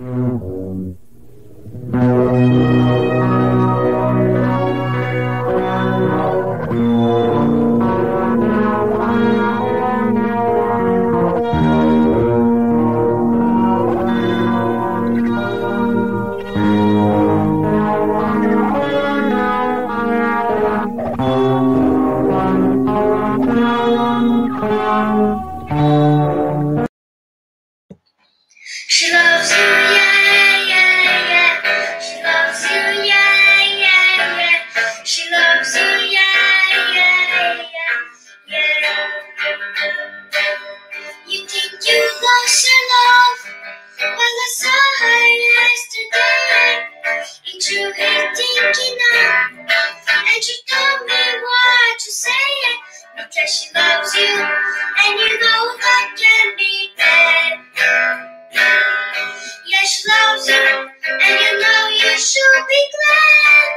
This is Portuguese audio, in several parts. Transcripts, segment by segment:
She loves you, yeah, yeah, yeah. She loves you, yeah, yeah, yeah. She loves you, yeah, yeah, yeah, yeah. You think you lost your love? Well, I saw her yesterday. In true hate thinking now. And she told me what to say. Because she loves you, and you know that can be bad. Yeah, she loves you, and you know you should be glad.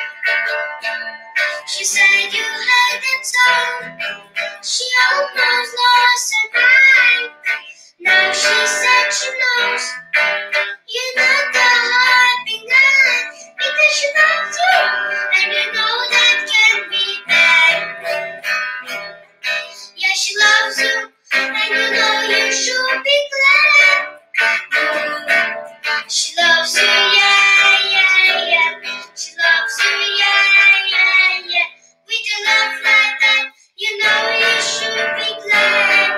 She said you had that song. She almost lost her mind. Now she said she knows you're not the happy guy. Because she loves you, and you know that can be bad. Yeah, she loves you, and you know you should be glad. She loves you, yeah, yeah, yeah. She loves you, yeah, yeah, yeah. With a love like that, you know you should be glad.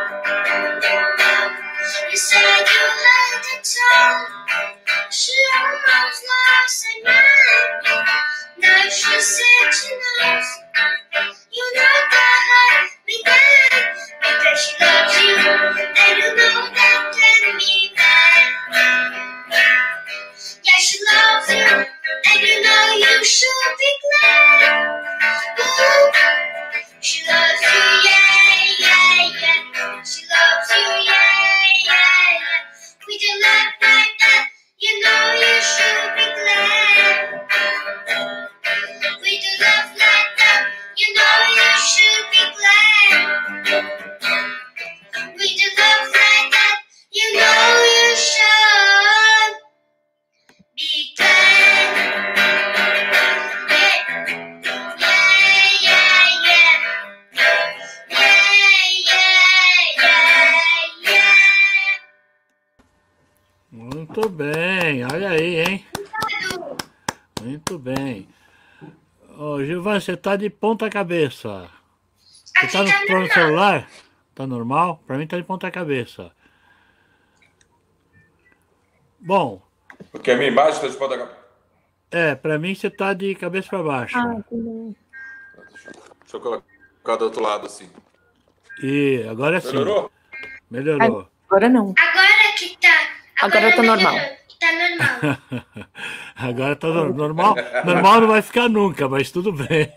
You said you had the tone. She almost lost her mind. Now she said she knows you're not the happy guy. Because she loves you, and you know that can be bad. Yeah, she loves you, and you know you should be glad. Ooh, she loves you, yeah, yeah, yeah. She loves you, yeah, yeah, yeah. With a love like that, you know you should be glad. With a love like that, you know you should be glad. With a love like that, you know you should be glad. Yeah, yeah, yeah. Yeah, yeah, yeah, yeah. Muito bem, olha aí, hein? Muito bem. Ô, Gilvan, você tá de ponta cabeça. Você tá no celular? Tá normal? Pra mim tá de ponta cabeça. Bom. Porque a minha imagem tá de ponta cabeça. Pra mim você tá de cabeça pra baixo. Deixa eu colocar do outro lado assim. E agora sim. Melhorou? Melhorou. Agora não. Agora que tá. Agora tá normal. Tá normal. Agora tá normal. Normal não vai ficar nunca, mas tudo bem.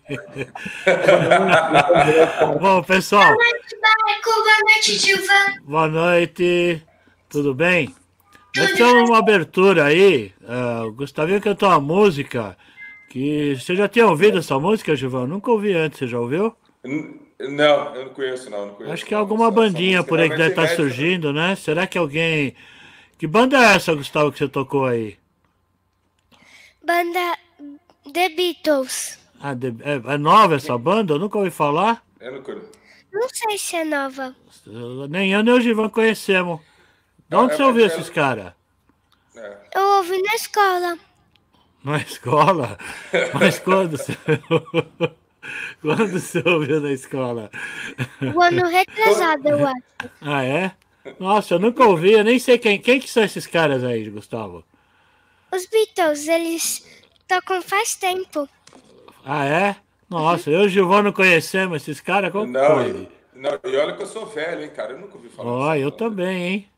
Bom, pessoal. Boa noite, Marco. Boa noite, Gilvan. Boa noite. Tudo bem? Nós temos uma abertura aí. O Gustavinho cantou uma música que... Você já tinha ouvido essa música, Gilvan? Nunca ouvi antes. Você já ouviu? Não, eu não conheço, não. Acho que é alguma bandinha por aí que deve estar surgindo, né? Será que alguém... Que banda é essa, Gustavo, que você tocou aí? Banda The Beatles. Ah, é nova essa banda? Eu nunca ouvi falar. Eu não conheço. Não sei se é nova. Nem eu nem o Gilvan conhecemos. De onde você ouviu esses caras? Eu ouvi na escola. Na escola? Mas quando você... Quando você ouviu na escola? O ano retrasado, eu acho. Ah, é? Nossa, eu nunca ouvi, eu nem sei quem que são esses caras aí, Gustavo. Os Beatles, eles tocam faz tempo. Ah, é? Nossa, eu e o Gilvan não conhecemos esses caras? Como pode? Não, e olha que eu sou velho, hein, cara? Eu nunca ouvi falar. Ó, eu também, hein?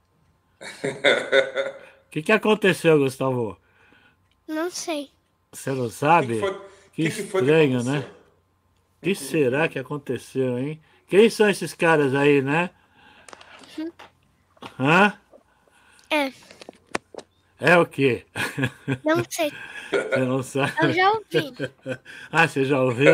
O que aconteceu, Gustavo? Não sei. Você não sabe? Que estranho, né? O que será que aconteceu, hein? Quem são esses caras aí, né? Hã? É. É o quê? Não sei. Você não sabe? Eu já ouvi. Ah, você já ouviu?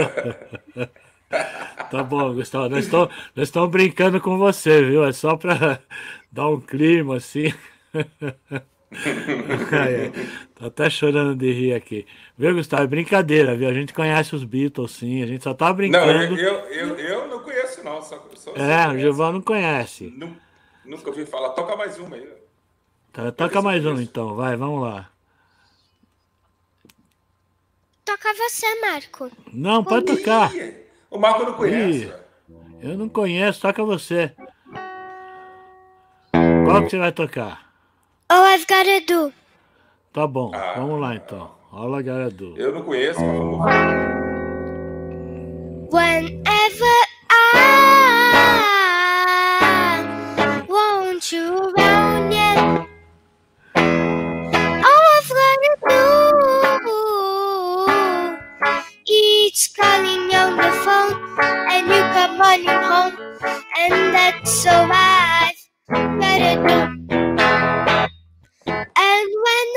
Tá bom, Gustavo. Nós estamos brincando com você, viu? É só para dar um clima assim. Ai, ai. Tô até chorando de rir aqui. Viu, Gustavo? É brincadeira, viu? A gente conhece os Beatles, sim. A gente só tá Não, brincando. eu não conheço, não. Só você É, o conhece. Gilvão não conhece. Nunca ouvi falar. Toca mais uma aí, né? Tá, Pra ver toca se eu mais um conheço. então, vai, vamos lá. Toca você, Marco. Não, pode tocar. Ih, o Marco não conhece, Ih, velho. eu não conheço, toca você. Qual que você vai tocar? All I've Gotta Do. Tá bom, vamos lá então. Ah, All I Gotta Do. eu não conheço, mas vamos ouvir. Whenever I want you around, yeah. All I've gotta do is calling on the phone, and you come running home, and that's all I've gotta do. And when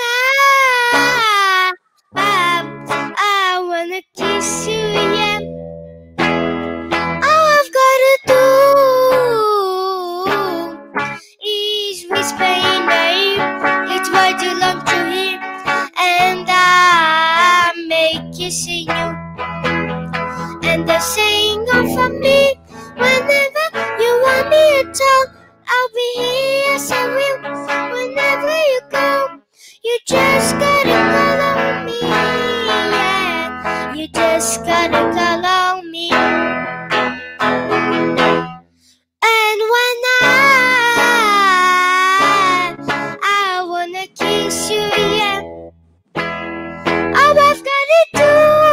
I wanna kiss you, yeah. All I've gotta do is whisper in your ear. It's what you long to hear, and I make kissing you. And the saying for me, whenever you want me to talk, I'll be here, yes I will. Whenever you go, you just gotta call on me, yeah. You just gotta call on me. And when I wanna kiss you, yeah. All I've gotta do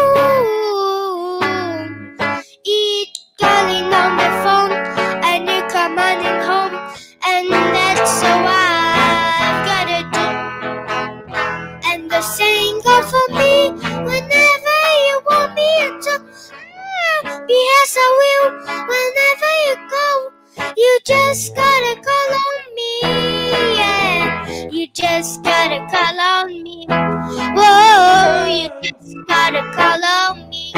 is calling on the phone, and you come running home, and that's all I've gotta do. And the same goes for me, whenever you want me to. Yes, I will. Whenever you go, you just gotta call on me, yeah. You just gotta call on me. Whoa, you just gotta call on me.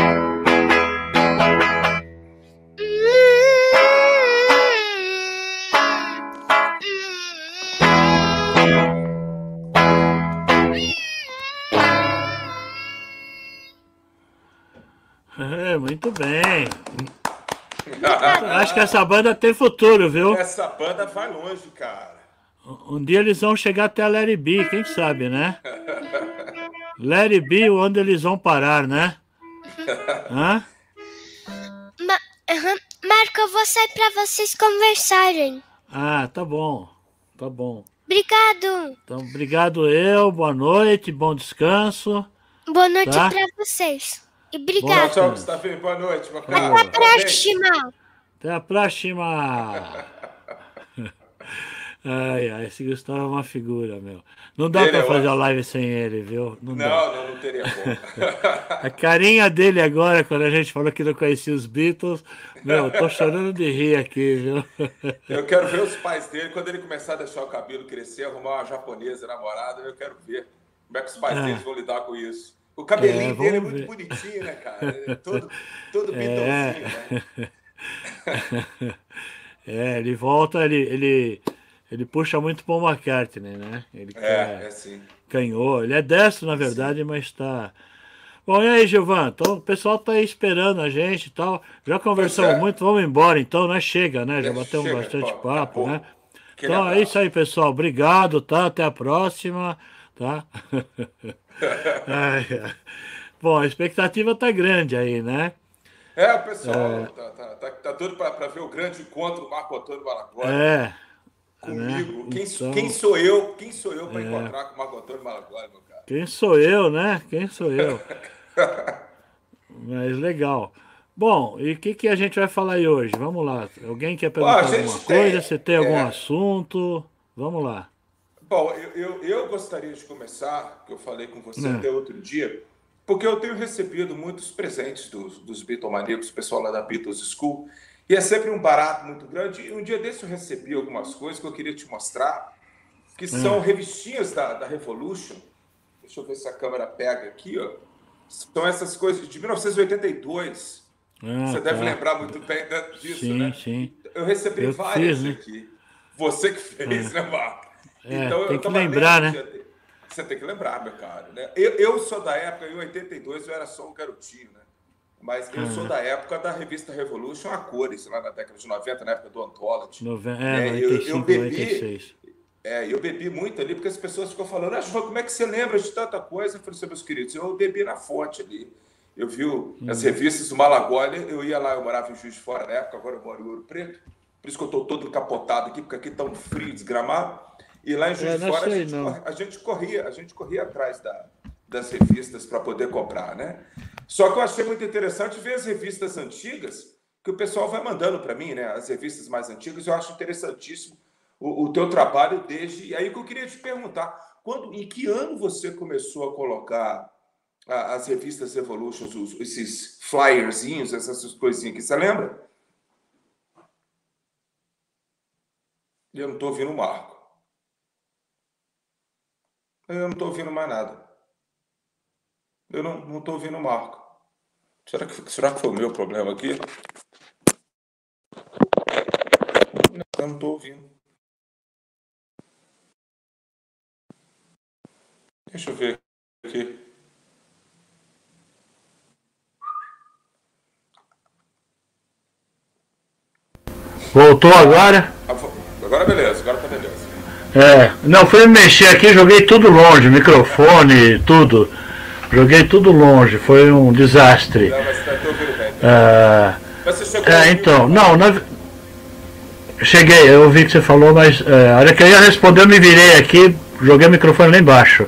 É, muito bem. Acho que essa banda tem futuro, viu? Essa banda vai longe, cara. Um dia eles vão chegar até a Let It Be, quem sabe, né? Let It Be, onde eles vão parar, né? Hã? Marco, eu vou sair pra vocês conversarem. Ah, tá bom. Tá bom. Obrigado. Então, obrigado boa noite, bom descanso. Boa noite Tá. pra vocês. E Tchau, obrigado. tchau, Gustavo. Boa noite, meu Até caro. a próxima. Até a próxima. Ai, ai, esse Gustavo é uma figura, meu. Não dá Ele pra é fazer a ótimo. live sem ele, viu? Não dá. Não teria como. A carinha dele agora, quando a gente falou que não conhecia os Beatles, meu, eu tô chorando de rir aqui, viu? Eu quero ver os pais dele, quando ele começar a deixar o cabelo crescer, arrumar uma japonesa namorada, eu quero ver como é que os pais deles vão lidar com isso. O cabelinho dele é vamos muito ver. bonitinho, né, cara? É todo Beatleszinho, né? É, ele volta, ele puxa muito Paul McCartney, né? Ele É sim. canhou. Ele é destro, na verdade, mas tá. Bom, e aí, Gilvan? Então, o pessoal tá aí esperando a gente e tal. Já conversamos Pois é. muito, vamos embora então, né? Chega, né? Já batemos Chega, bastante pô, papo, acabou. né? Aquele Então é abraço. isso aí, pessoal. Obrigado, tá? Até a próxima, tá? Ai, ai. Bom, a expectativa tá grande aí, né? O pessoal tá doido para ver o grande encontro do Marco Antônio Malagoli É. comigo. Né? Então, Quem sou eu para encontrar com o Marco Antônio Malagoli, meu cara? quem sou eu, né? Quem sou eu? Mas legal. Bom, e o que a gente vai falar aí hoje? Vamos lá. Alguém quer perguntar gente alguma coisa? tem, Você tem algum assunto? Vamos lá. Bom, eu gostaria de começar, que eu falei com você É. até outro dia, porque eu tenho recebido muitos presentes dos Beatlemaníacos, o pessoal lá da Beatles School, e é sempre um barato muito grande. E um dia desse eu recebi algumas coisas que eu queria te mostrar, que são revistinhas da Revolution. Deixa eu ver se a câmera pega aqui, ó. São essas coisas de 1982. Você deve lembrar muito bem disso, sim, né? Sim. Eu recebi Eu várias fiz, né? aqui. Você que fez, né, Marco? Então, tem que lembrar, né? Você tem que lembrar, meu cara. Né? Eu sou da época, em 82 eu era só um garotinho, né? Mas eu sou da época da revista Revolution a cores, lá na década de 90, na época do Anthology. 95, eu bebi, 96. Eu bebi muito ali, porque as pessoas ficam falando, como é que você lembra de tanta coisa? Eu falei, meus queridos, eu bebi na fonte ali. Eu vi as revistas do Malagoli, eu ia lá, eu morava em Juiz de Fora na época, agora eu moro em Ouro Preto. Por isso que eu estou todo encapotado aqui, porque aqui está um frio desgramado. E lá em Juiz de Fora a gente corria atrás das revistas para poder comprar, né? Só que eu achei muito interessante ver as revistas antigas, que o pessoal vai mandando para mim, né? As revistas mais antigas, eu acho interessantíssimo o teu trabalho desde... E aí que eu queria te perguntar, em que ano você começou a colocar as revistas Evolutions, esses flyerzinhos, essas coisinhas aqui, você lembra? Eu não estou ouvindo o Marco. Eu não estou ouvindo mais nada. Eu não estou ouvindo o Marco. Será que foi o meu problema aqui? Eu não estou ouvindo. Deixa eu ver aqui. Voltou agora? Agora beleza, agora tá beleza. Não, fui mexer aqui, joguei tudo longe, microfone, tudo. Joguei tudo longe, foi um desastre. Não, mas tá ouvindo bem. Mas você chegou então, cheguei, eu ouvi que você falou, mas a hora que eu ia responder eu me virei aqui, joguei o microfone lá embaixo.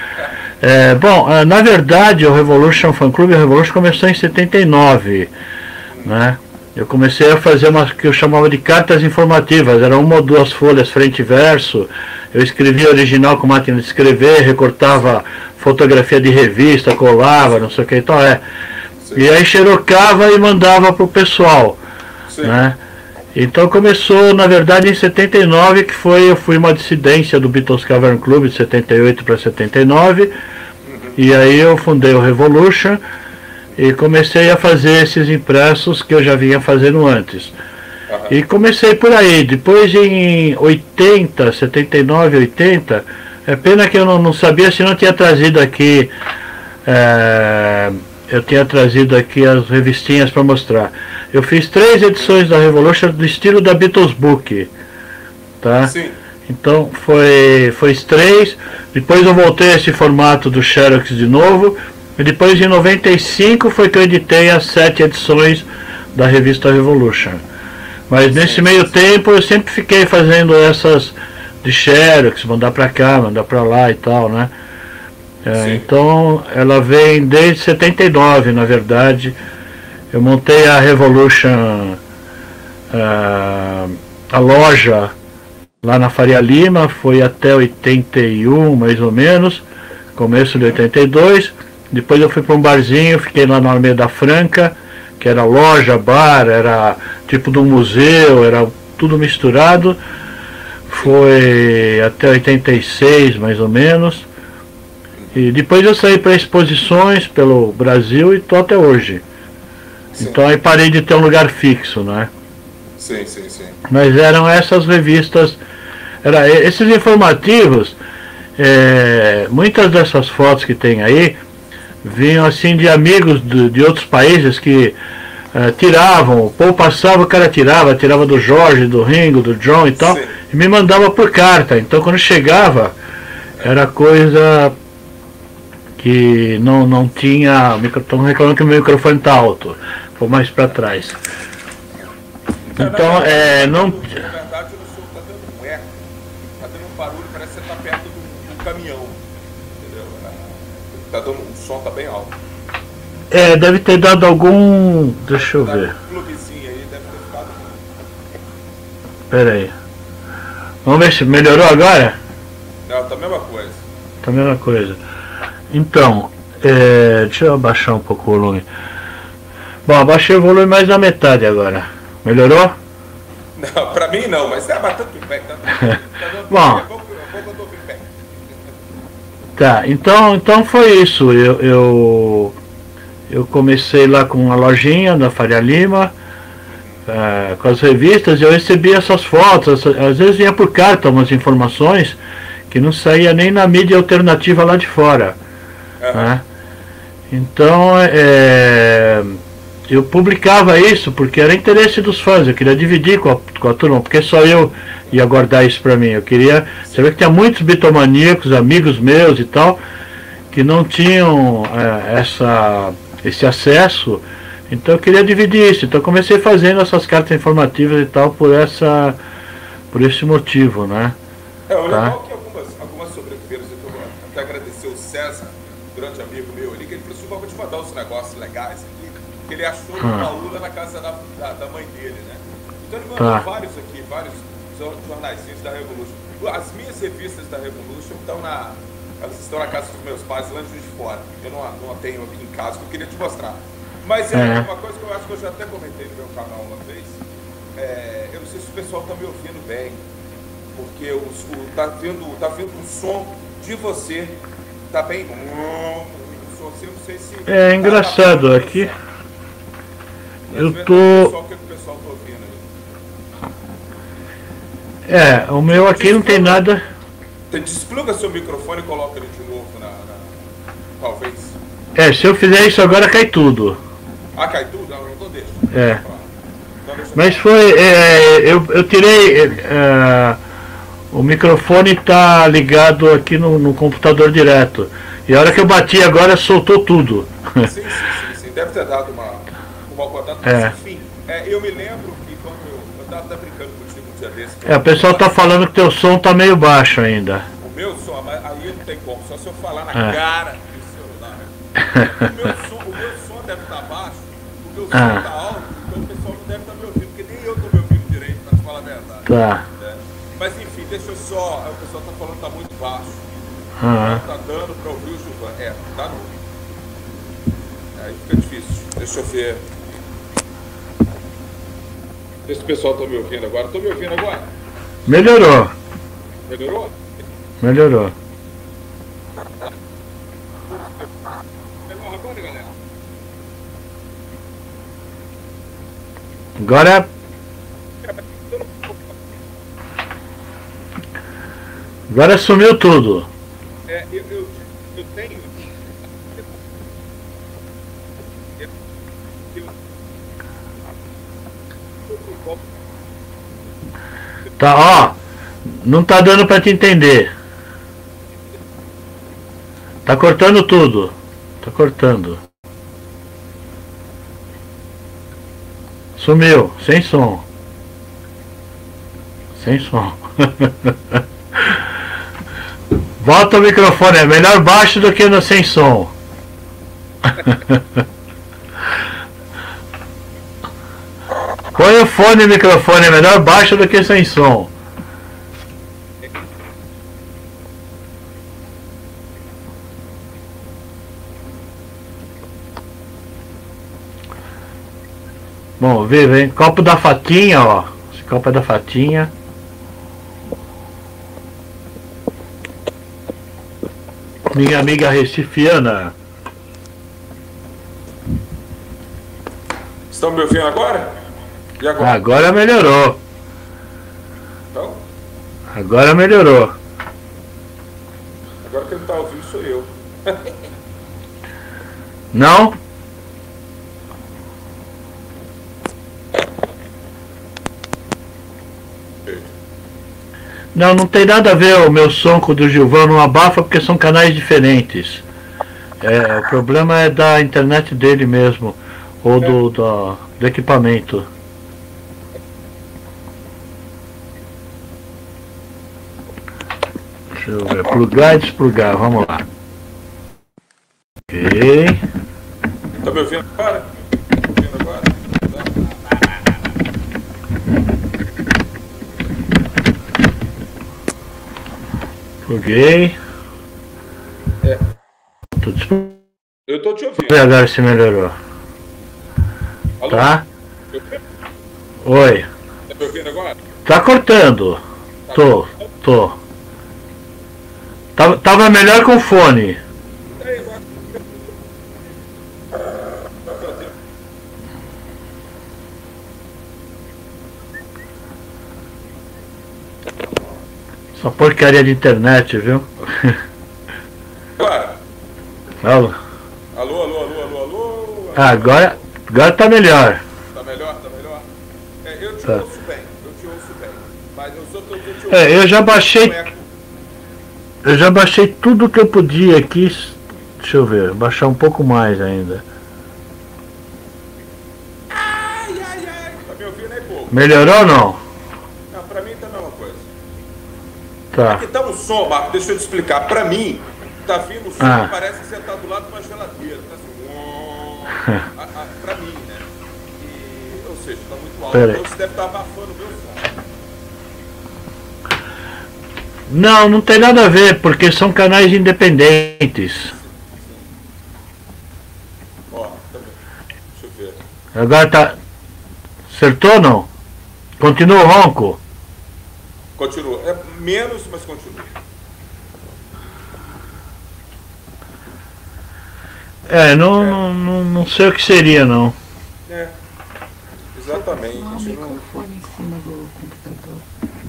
Na verdade o Revolution Fan Club, o Revolution começou em 79, né? Eu comecei a fazer umas que eu chamava de cartas informativas, eram 1 ou 2 folhas frente e verso. Eu escrevia original com máquina de escrever, recortava fotografia de revista, colava, não sei o que, então E aí xerocava e mandava para o pessoal, né? Então começou, na verdade, em 79, que eu fui uma dissidência do Beatles Cavern Club, de 78 para 79, e aí eu fundei o Revolution, e comecei a fazer esses impressos que eu já vinha fazendo antes. E comecei por aí. Depois em 80, 79, 80, é pena que eu não sabia se não tinha trazido aqui. Eu tinha trazido aqui as revistinhas para mostrar. Eu fiz 3 edições da Revolution do estilo da Beatles Book. Tá? Sim. Então foi 3. Depois eu voltei a esse formato do Xerox de novo. E depois em 95 foi que eu editei as 7 edições da revista Revolution. Mas nesse meio tempo eu sempre fiquei fazendo essas de Xerox, mandar para cá, mandar para lá e tal, né? Então ela vem desde 79, na verdade. Eu montei a Revolution, a loja lá na Faria Lima, foi até 81 mais ou menos, começo de 82. Depois eu fui para um barzinho, fiquei lá na Alameda Franca, que era loja, bar, era tipo de um museu, era tudo misturado. Foi até 86 mais ou menos. E depois eu saí para exposições pelo Brasil e estou até hoje. Então aí parei de ter um lugar fixo, né? Sim. Mas eram essas revistas, esses informativos, muitas dessas fotos que tem aí, vinham assim de amigos de outros países que tiravam, o povo passava, o cara tirava do Jorge, do Ringo, do John e tal, e me mandava por carta. Então quando chegava, era coisa que não tinha, estão reclamando que o meu microfone está alto, vou mais para trás. Então, não... Na verdade, o som está dando um eco, está dando um barulho, parece que você está perto do caminhão, entendeu? Tá dando, o som está bem alto. Deve ter dado algum... Deixa eu ver. Um pluguezinho aí, deve ter ficado... Pera aí. Vamos ver se melhorou agora? Não, tá a mesma coisa. Tá a mesma coisa. Então, deixa eu abaixar um pouco o volume. Bom, abaixei o volume mais da metade agora. Melhorou? Não, pra mim não, mas tá tudo bem. Bom. Tá, então foi isso. Eu comecei lá com uma lojinha na Faria Lima, com as revistas, e eu recebia essas fotos, às vezes vinha por carta umas informações, que não saía nem na mídia alternativa lá de fora. Né? Então eu publicava isso porque era interesse dos fãs, eu queria dividir com a turma, porque só eu ia guardar isso para mim. Eu queria. Você vê que tinha muitos bitomaníacos, amigos meus e tal, que não tinham esse acesso, então eu queria dividir isso. Então eu comecei fazendo essas cartas informativas e tal por esse motivo, né? O legal é que algumas sobreviveram, eu até agradecer o César, um grande amigo meu ali, que ele falou assim: vou te mandar uns negócios legais aqui, que ele achou uma ULA na casa da mãe dele, né? Então ele mandou vários aqui, vários jornaizinhos da Revolution. As minhas revistas da Revolution elas estão na casa dos meus pais, lá de fora. Eu não a tenho aqui em casa, que eu queria te mostrar. Mas uma coisa que eu acho que eu já até comentei no meu canal uma vez, eu não sei se o pessoal está me ouvindo bem, porque tá vindo um som de você, tá bem? Um som assim, eu não sei se... É engraçado, aqui eu tô... O que o pessoal tá ouvindo aí? O meu aqui não tem nada... Você despluga seu microfone e coloca ele de novo talvez. Se eu fizer isso agora cai tudo. Cai tudo? Não, eu não deixo. Mas foi... eu tirei... o microfone está ligado aqui no computador direto. E a hora que eu bati agora soltou tudo. Sim. Deve ter dado uma contato. Enfim, eu me lembro que quando eu estava até brincando contigo um dia desse. O pessoal está falando que teu som está meio baixo ainda. O meu som, mas aí não tem como, só se eu falar na cara do celular. O meu som deve estar baixo, o meu som está alto, então o pessoal não deve estar me ouvindo, porque nem eu estou me ouvindo direito, para te falar a verdade. Tá. Mas enfim, deixa eu só. O pessoal está falando que está muito baixo. Está dando para ouvir o Gilvan. Tá não. Aí fica difícil. Deixa eu ver. Esse pessoal está me ouvindo agora. Estão me ouvindo agora? Melhorou. Melhorou? Melhorou. Melhor agora, galera? Agora sumiu tudo. Eu tenho. Tá, não tá dando pra te entender. Tá cortando tudo. Tá cortando. Sumiu, sem som. Sem som. Volta o microfone, é melhor baixo do que no sem som. Põe o fone e o microfone, é melhor baixo do que sem som. Bom, vem copo da Fatinha, ó. Esse copo é da Fatinha. Minha amiga recifiana. Estão me ouvindo agora? E agora? Agora melhorou. Então? Agora melhorou. Agora quem não está ouvindo sou eu. Não? Não tem nada a ver o meu som com o do Gilvan, não abafa porque são canais diferentes. O problema é da internet dele mesmo, ou do equipamento. Deixa eu ver, plugar e desplugar, vamos lá. Ok. Tá me ouvindo agora? Pluguei. Eu tô te ouvindo. Agora se melhorou. Alô? Tá? Oi. Tá me ouvindo agora? Tá cortando. Tô. Tava melhor com fone. Essa porcaria de internet, viu? Agora. Alô? Alô, alô, alô, alô, alô. Agora tá melhor. Tá melhor, tá melhor? Eu te Tá. ouço bem, Mas eu sou todo te ouço. Eu já baixei tudo que eu podia aqui. Deixa eu ver, baixar um pouco mais ainda. Ai, ai, ai. Tá me ouvindo aí pouco? Melhorou ou não? Não, pra mim tá a mesma coisa. Tá. Aqui tá um som, Marco, deixa eu te explicar. Pra mim, tá vindo o som que parece que você tá do lado de uma geladeira. Tá assim, pra mim, né? Ou seja, tá muito alto. Então você deve estar abafando o meu som. Não tem nada a ver, porque são canais independentes. Ó, tá bem. Deixa eu ver. Agora tá. Acertou ou não? Continua o ronco? Continua. É menos, mas continua. Não sei o que seria, não. Exatamente. Não, o microfone em cima do computador.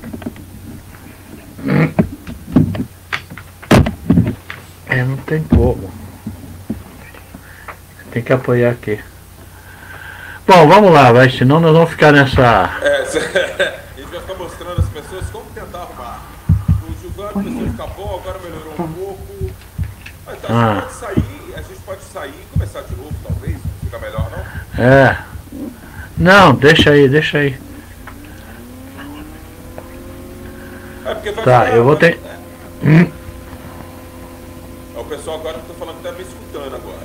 Não tem como. Tem que apoiar aqui. Bom, vamos lá, vai, senão nós vamos ficar nessa... A gente vai ficar mostrando às pessoas como tentar arrumar. O Gilvan começou a ficar bom, agora melhorou um pouco. Então a gente pode sair e começar de novo, talvez. Fica melhor, não? Não, deixa aí. Porque vai Tá, ficar, eu vou ter... O pessoal agora tá falando que tá me escutando agora.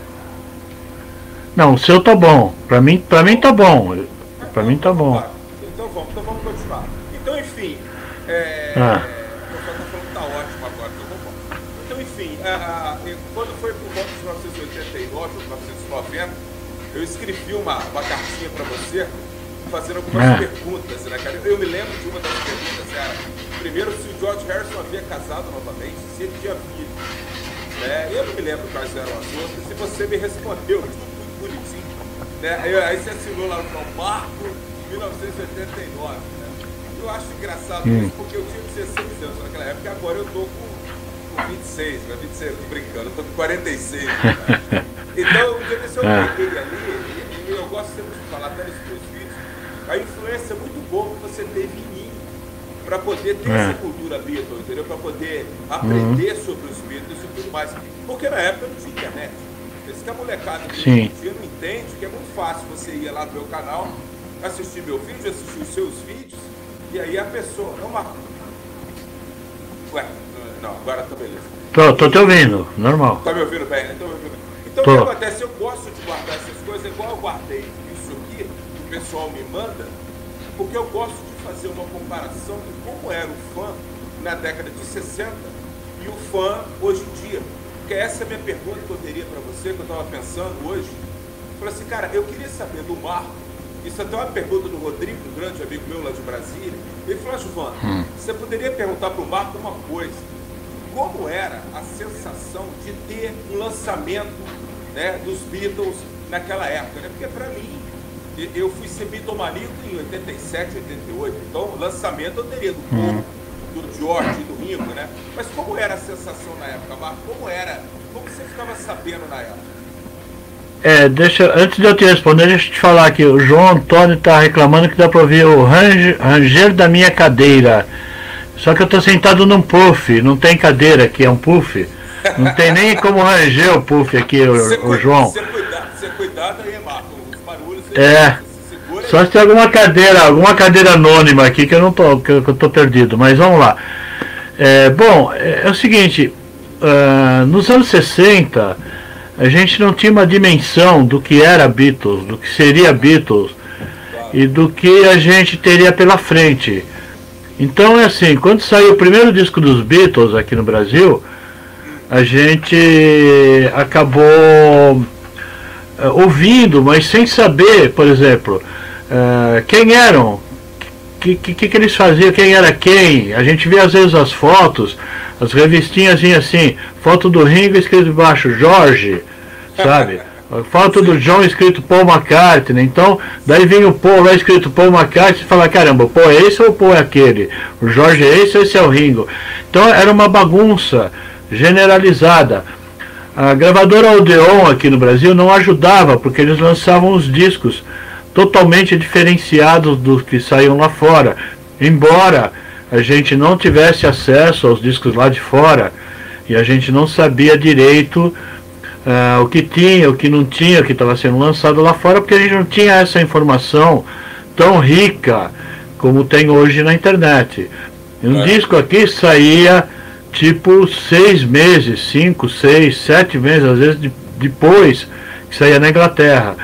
Não, o seu tá bom. Pra mim tá bom. Pra mim tá bom. Então vamos continuar. Então, enfim, o pessoal tá falando que tá ótimo agora, então vamos lá. Então, enfim, quando foi por volta de 1989, 1990, eu escrevi uma cartinha para você, fazendo algumas perguntas, né, cara? Eu me lembro de uma das perguntas, era, primeiro, se o George Harrison havia casado novamente, se ele tinha filho. Eu não me lembro quais eram as outras, e você me respondeu, muito bonitinho. Né? Aí você assinou lá no Marco 1989. Né? Eu acho engraçado isso, porque eu tinha 16 anos naquela época, e agora eu tô com 26, né? 26, eu tô brincando, eu tô com 46. Né? Então, um dia desse eu peguei ali, e eu gosto sempre de falar até nos meus vídeos, a influência é muito boa que você teve em mim, para poder ter essa cultura Beatles, entendeu? Para poder aprender sobre os Beatles e tudo mais. Porque na época não tinha internet. Esse que a molecada de hoje em dia não entende que é muito fácil você ir lá no meu canal, assistir meu vídeo, assistir os seus vídeos, e aí a pessoa... Não, Marco. Ué, não, agora tá beleza. Tô te ouvindo, normal. Tá me ouvindo bem, né? Tô me ouvindo bem. Então o que acontece? Eu gosto de guardar essas coisas, igual eu guardei isso aqui, que o pessoal me manda, porque eu gosto de fazer uma comparação de como era o fã na década de 60 e o fã hoje em dia. Porque essa é a minha pergunta que eu teria para você, que eu estava pensando hoje. Eu falei assim, cara, eu queria saber do Marco, isso até uma pergunta do Rodrigo, um grande amigo meu lá de Brasília. Ele falou, Giovana, você poderia perguntar para o Marco uma coisa, como era a sensação de ter um lançamento, né, dos Beatles naquela época, né? Porque para mim, eu fui ser bitomaníaco em 87, 88, então o lançamento eu teria do Paul, do George e do Ringo, né? Mas como era a sensação na época, Marco? Como você ficava sabendo na época? Antes de eu te responder, deixa eu te falar aqui, o João Antônio está reclamando que dá para ouvir o ranger da minha cadeira. Só que eu estou sentado num puff, não tem cadeira aqui, é um puff. Não tem nem como ranger o puff aqui, o João. Você cuidado aí, Marco, os barulhos... Só se tem alguma cadeira anônima aqui que eu tô perdido, mas vamos lá. É o seguinte, nos anos 60, a gente não tinha uma dimensão do que era Beatles, do que seria Beatles e do que a gente teria pela frente. Então é assim, quando saiu o primeiro disco dos Beatles aqui no Brasil, a gente acabou ouvindo, mas sem saber, por exemplo, quem eram, que eles faziam, quem era quem. A gente vê às vezes as fotos, as revistinhas assim, foto do Ringo escrito embaixo, Jorge, sabe? Foto do John escrito Paul McCartney. Então, daí vinha o Paul lá escrito Paul McCartney e fala, caramba, o Paul é esse ou o Paul é aquele? O George é esse ou esse é o Ringo? Então era uma bagunça generalizada. A gravadora Odeon aqui no Brasil não ajudava, porque eles lançavam os discos totalmente diferenciados dos que saíam lá fora. Embora a gente não tivesse acesso aos discos lá de fora, e a gente não sabia direito o que tinha, o que não tinha, o que estava sendo lançado lá fora, porque a gente não tinha essa informação tão rica como tem hoje na internet. Um disco aqui saía tipo 6 meses, 5, 6, 7 meses, às vezes depois que saía na Inglaterra.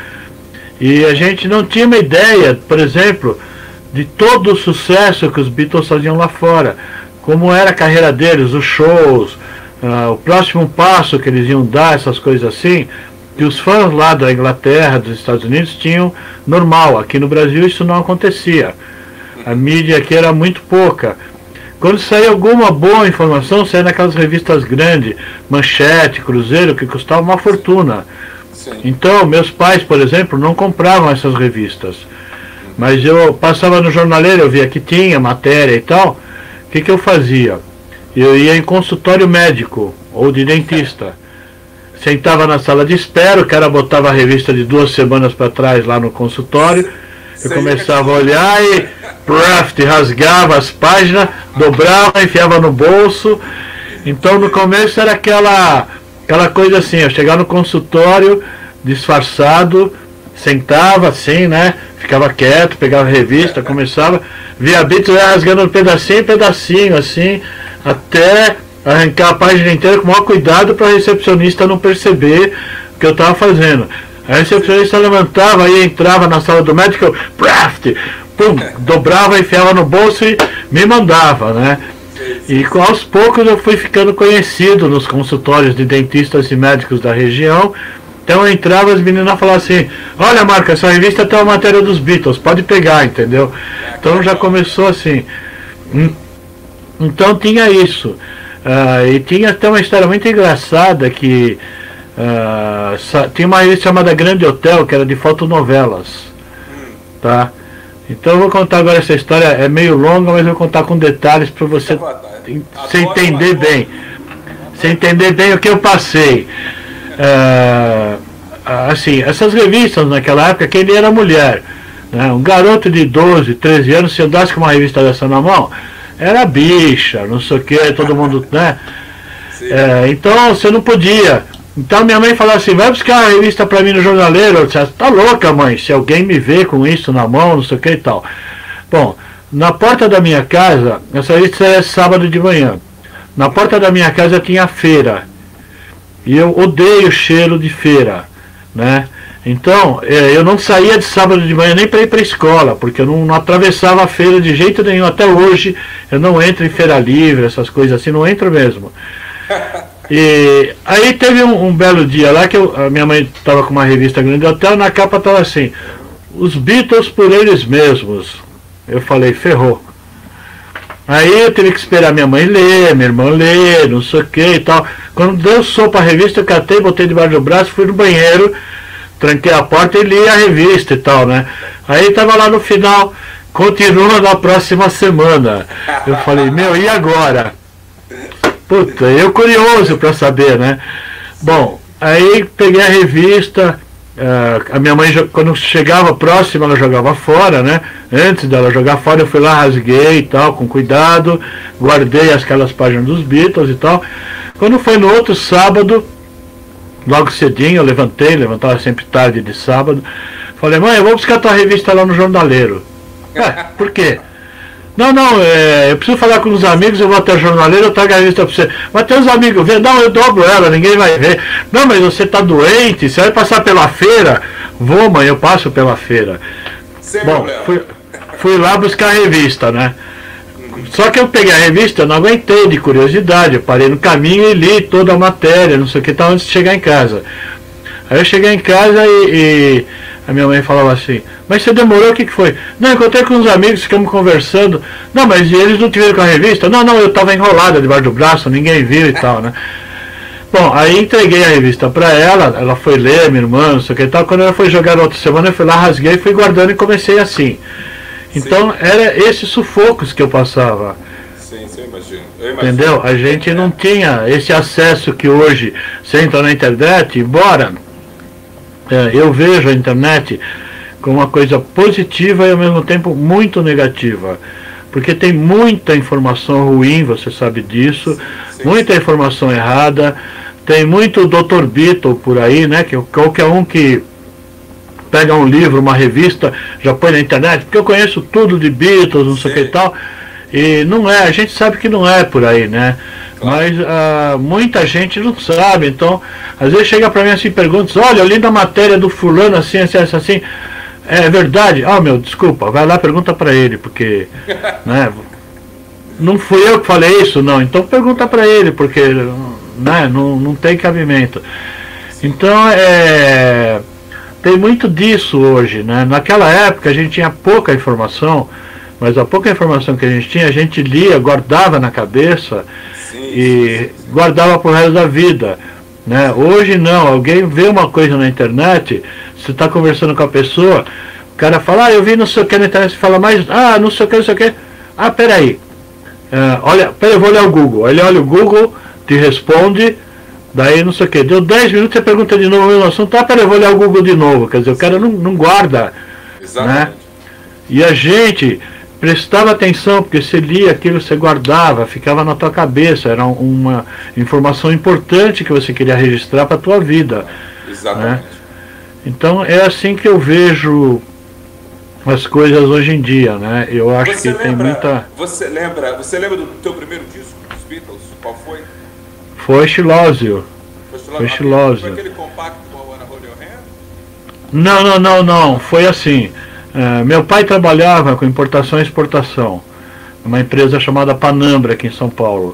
E a gente não tinha uma ideia, por exemplo, de todo o sucesso que os Beatles faziam lá fora, como era a carreira deles, os shows, o próximo passo que eles iam dar, essas coisas assim, que os fãs lá da Inglaterra, dos Estados Unidos tinham normal. Aqui no Brasil isso não acontecia. A mídia aqui era muito pouca. Quando saía alguma boa informação, saía naquelas revistas grandes, Manchete, Cruzeiro, que custavam uma fortuna. Sim. Então, meus pais, por exemplo, não compravam essas revistas. Mas eu passava no jornaleiro, eu via que tinha matéria e tal. O que eu fazia? Eu ia em consultório médico ou de dentista. Sentava na sala de espera, o cara botava a revista de 2 semanas para trás lá no consultório. Eu começava a olhar e rasgava as páginas, dobrava, enfiava no bolso. Então no começo era aquela coisa assim, eu chegava no consultório disfarçado, sentava assim, né? Ficava quieto, pegava a revista, começava, via Beatles rasgando pedacinho em pedacinho, assim, até arrancar a página inteira com o maior cuidado para a recepcionista não perceber o que eu estava fazendo. A recepcionista levantava e entrava na sala do médico, pum, dobrava, enfiava no bolso e me mandava, né? E aos poucos eu fui ficando conhecido nos consultórios de dentistas e médicos da região. Então eu entrava, as meninas falavam assim, olha Marco, essa revista tem uma matéria dos Beatles, pode pegar, entendeu? Então já começou assim. Então tinha isso. E tinha até uma história muito engraçada que tinha uma revista chamada Grande Hotel, que era de fotonovelas. Tá? Então eu vou contar agora essa história, é meio longa, mas eu vou contar com detalhes para você entender bem. Você entender bem o que eu passei. Assim, essas revistas naquela época, quem lia era mulher, né? Um garoto de 12, 13 anos, se andasse com uma revista dessa na mão, era bicha, não sei o que, todo mundo, né? Então você não podia. Então minha mãe falava assim, vai buscar a revista pra mim no jornaleiro. Eu disse, tá louca mãe, se alguém me vê com isso na mão, não sei o que e tal. Bom, na porta da minha casa, essa revista é sábado de manhã, na porta da minha casa tinha feira. E eu odeio o cheiro de feira, né? Então, eu não saía de sábado de manhã nem para ir para a escola, porque eu não atravessava a feira de jeito nenhum. Até hoje, eu não entro em feira livre, essas coisas assim, não entro mesmo. E aí teve um belo dia lá que a minha mãe estava com uma revista Grande Hotel, na capa estava assim, os Beatles por eles mesmos. Eu falei, ferrou. Aí eu tive que esperar minha mãe ler, minha irmã ler, não sei o que e tal. Quando deu sopa a revista, eu catei, botei debaixo do braço, fui no banheiro, tranquei a porta e li a revista e tal, né? Aí estava lá no final, continua na próxima semana. Eu falei, meu, e agora? Puta, eu curioso para saber, né? Bom, aí peguei a revista, a minha mãe, quando chegava próxima, ela jogava fora, né? Antes dela jogar fora, eu fui lá, rasguei e tal, com cuidado, guardei aquelas páginas dos Beatles e tal. Quando foi no outro sábado, logo cedinho, eu levantava sempre tarde de sábado, falei, mãe, eu vou buscar tua revista lá no jornaleiro. Por quê? Não, eu preciso falar com os amigos, eu vou até o jornaleiro, eu trago a revista pra você. Mas tem os amigos vendo, não, eu dobro ela, ninguém vai ver. Não, mas você tá doente, você vai passar pela feira? Vou, mãe, eu passo pela feira. Sem Bom, fui lá buscar a revista, né? Só que eu peguei a revista, eu não aguentei de curiosidade, eu parei no caminho e li toda a matéria, não sei o que tal, antes de chegar em casa. Aí eu cheguei em casa e a minha mãe falava assim, mas você demorou, o que foi? Não, encontrei com uns amigos, ficamos conversando. Não, mas eles não te viram com a revista? Não, eu estava enrolada debaixo do braço, ninguém viu e tal, né? Bom, aí entreguei a revista para ela, ela foi ler, minha irmã, não sei o que e tal. Quando ela foi jogar na outra semana, eu fui lá, rasguei, fui guardando e comecei assim. Então, era esses sufocos que eu passava. Sim, eu imagino. Entendeu? A gente não tinha esse acesso que hoje você entra na internet, embora eu vejo a internet como uma coisa positiva e ao mesmo tempo muito negativa. Porque tem muita informação ruim, você sabe disso, muita informação errada, tem muito Dr. Beatle por aí, né? Que qualquer um que pega um livro, uma revista, já põe na internet, porque eu conheço tudo de Beatles, não sei o que e tal, e não é, a gente sabe que não é por aí, né? Mas muita gente não sabe, então, às vezes chega pra mim assim, pergunta, olha, eu li na matéria do fulano assim, assim, é verdade? Meu, desculpa, vai lá, pergunta pra ele, porque, né, não fui eu que falei isso, não, então pergunta pra ele, porque, né, não tem cabimento. Então, tem muito disso hoje, né? Naquela época a gente tinha pouca informação, mas a pouca informação que a gente lia, guardava na cabeça e guardava pro resto da vida, né? Hoje não, alguém vê uma coisa na internet, você está conversando com a pessoa, o cara fala, eu vi não sei o que na internet, você fala mais, não sei o que, peraí, eu vou olhar o Google, ele olha o Google, te responde, daí não sei o que, deu 10 minutos, você pergunta de novo o mesmo assunto, peraí, eu vou olhar o Google de novo, quer dizer, o cara não guarda, né? E a gente prestava atenção, porque você lia aquilo, você guardava, ficava na tua cabeça, era uma informação importante que você queria registrar para a tua vida. Exatamente. Né? Então é assim que eu vejo as coisas hoje em dia, né? Eu acho que tem muita... Você lembra do teu primeiro disco dos Beatles? Qual foi? Foi She Loves You. Foi She Loves You. Foi aquele compacto do I Wanna Hold Your Hand? Não, foi assim. Meu pai trabalhava com importação e exportação, uma empresa chamada Panambra aqui em São Paulo,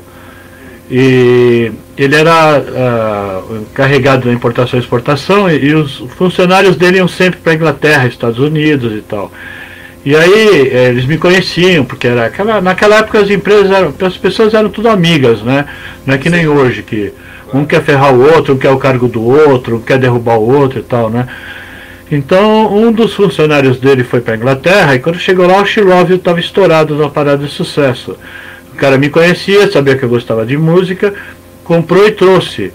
e ele era encarregado da importação e exportação, e os funcionários dele iam sempre para a Inglaterra, Estados Unidos e tal. E aí eles me conheciam, porque naquela época as pessoas eram tudo amigas, né? Não é que nem hoje, que um quer ferrar o outro, um quer o cargo do outro, um quer derrubar o outro e tal, né? Então, um dos funcionários dele foi para a Inglaterra, e quando chegou lá, o She Loves You estava estourado numa parada de sucesso. O cara me conhecia, sabia que eu gostava de música, comprou e trouxe.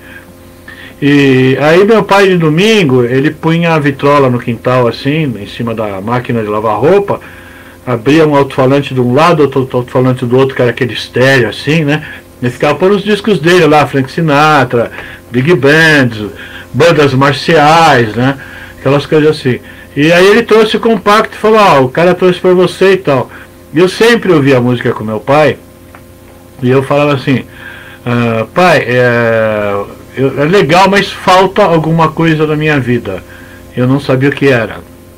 E aí meu pai, de domingo, ele punha a vitrola no quintal, assim, em cima da máquina de lavar roupa, abria um alto-falante de um lado, outro alto-falante do outro, que era aquele estéreo, assim, né? E ficava por os discos dele lá, Frank Sinatra, Big Bands, bandas marciais, né? Aquelas coisas assim. E aí ele trouxe o compacto e falou, o cara trouxe pra você e tal. E eu sempre ouvia música com meu pai, e eu falava assim, pai, é legal, mas falta alguma coisa na minha vida. Eu não sabia o que era.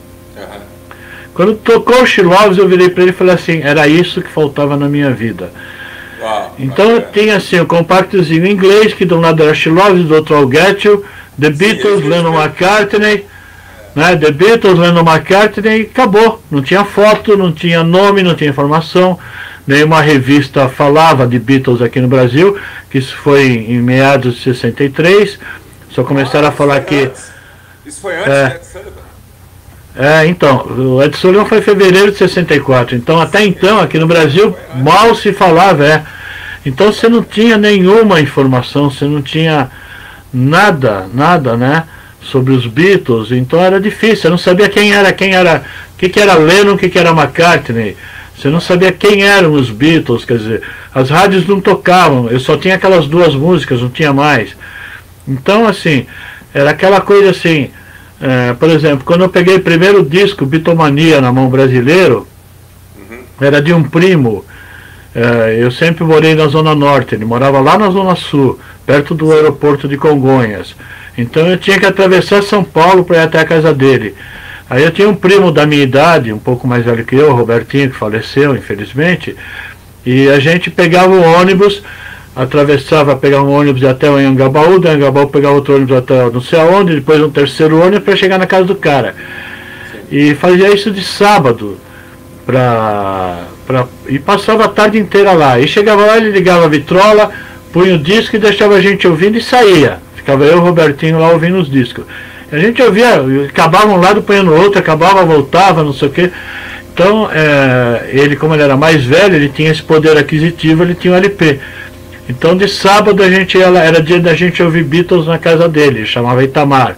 Quando tocou o She Loves, eu virei pra ele e falei assim, era isso que faltava na minha vida. Então eu tinha assim, o compactozinho em inglês, que de um lado era She Loves, do outro I'll Get You, The Beatles, Lennon McCartney, né? The Beatles, Lennon McCartney, e acabou. Não tinha foto, não tinha nome, não tinha informação. Nenhuma revista falava de Beatles aqui no Brasil, que isso foi em meados de 63. Só começaram a falar que... Isso foi antes do Ed Sullivan? Então, o Ed Sullivan foi em fevereiro de 64. Então, até então, aqui no Brasil, mal se falava, Então, você não tinha nenhuma informação, você não tinha nada, né? Sobre os Beatles, então era difícil, eu não sabia quem era, o que era Lennon, o que era McCartney, você não sabia quem eram os Beatles, quer dizer, as rádios não tocavam, eu só tinha aquelas duas músicas, não tinha mais. Então, assim, era aquela coisa assim, por exemplo, quando eu peguei o primeiro disco, Beatlemania, na mão brasileiro, era de um primo, eu sempre morei na Zona Norte, ele morava lá na Zona Sul, perto do aeroporto de Congonhas. Então eu tinha que atravessar São Paulo para ir até a casa dele. Aí eu tinha um primo da minha idade, um pouco mais velho que eu, Robertinho, que faleceu, infelizmente, e a gente pegava o ônibus, pegava um ônibus até o Anhangabaú, do Anhangabaú pegava outro ônibus até não sei aonde, depois um terceiro ônibus para chegar na casa do cara. E fazia isso de sábado, e passava a tarde inteira lá. E chegava lá, ele ligava a vitrola, punha o disco e deixava a gente ouvindo e saía. Ficava eu e o Robertinho lá ouvindo os discos. A gente ouvia, acabava um lado, punha no outro, acabava, voltava, não sei o quê. Então, ele, como ele era mais velho, ele tinha esse poder aquisitivo, ele tinha um LP. Então, de sábado, era dia da gente ouvir Beatles na casa dele, chamava Itamar.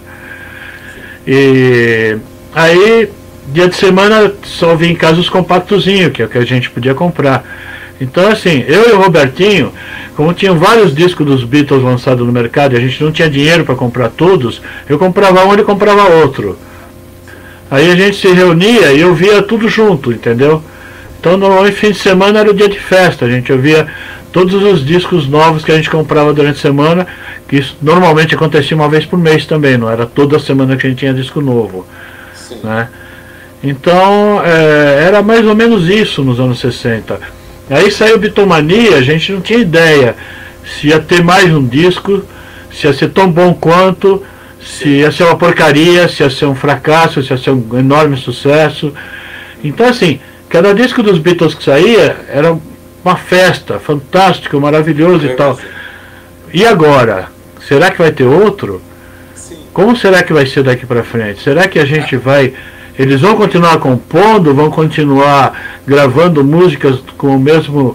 E aí, dia de semana, só ouvia em casa os compactozinhos, que é o que a gente podia comprar. Então, assim, eu e o Robertinho, como tinham vários discos dos Beatles lançados no mercado e a gente não tinha dinheiro para comprar todos, eu comprava um e ele comprava outro. Aí a gente se reunia e eu via tudo junto, entendeu? Então, normalmente, fim de semana era o dia de festa, a gente ouvia todos os discos novos que a gente comprava durante a semana, que isso normalmente acontecia uma vez por mês também, não era toda semana que a gente tinha disco novo. Sim. Né? Então, era mais ou menos isso nos anos 60. Aí saiu Beatomania, a gente não tinha ideia se ia ter mais um disco, se ia ser tão bom quanto, se ia ser uma porcaria, se ia ser um fracasso, se ia ser um enorme sucesso. Então, assim, cada disco dos Beatles que saía era uma festa, fantástico, maravilhoso e tal. E agora? Será que vai ter outro? Como será que vai ser daqui para frente? Será que a gente vai... Eles vão continuar compondo, vão continuar gravando músicas com o mesmo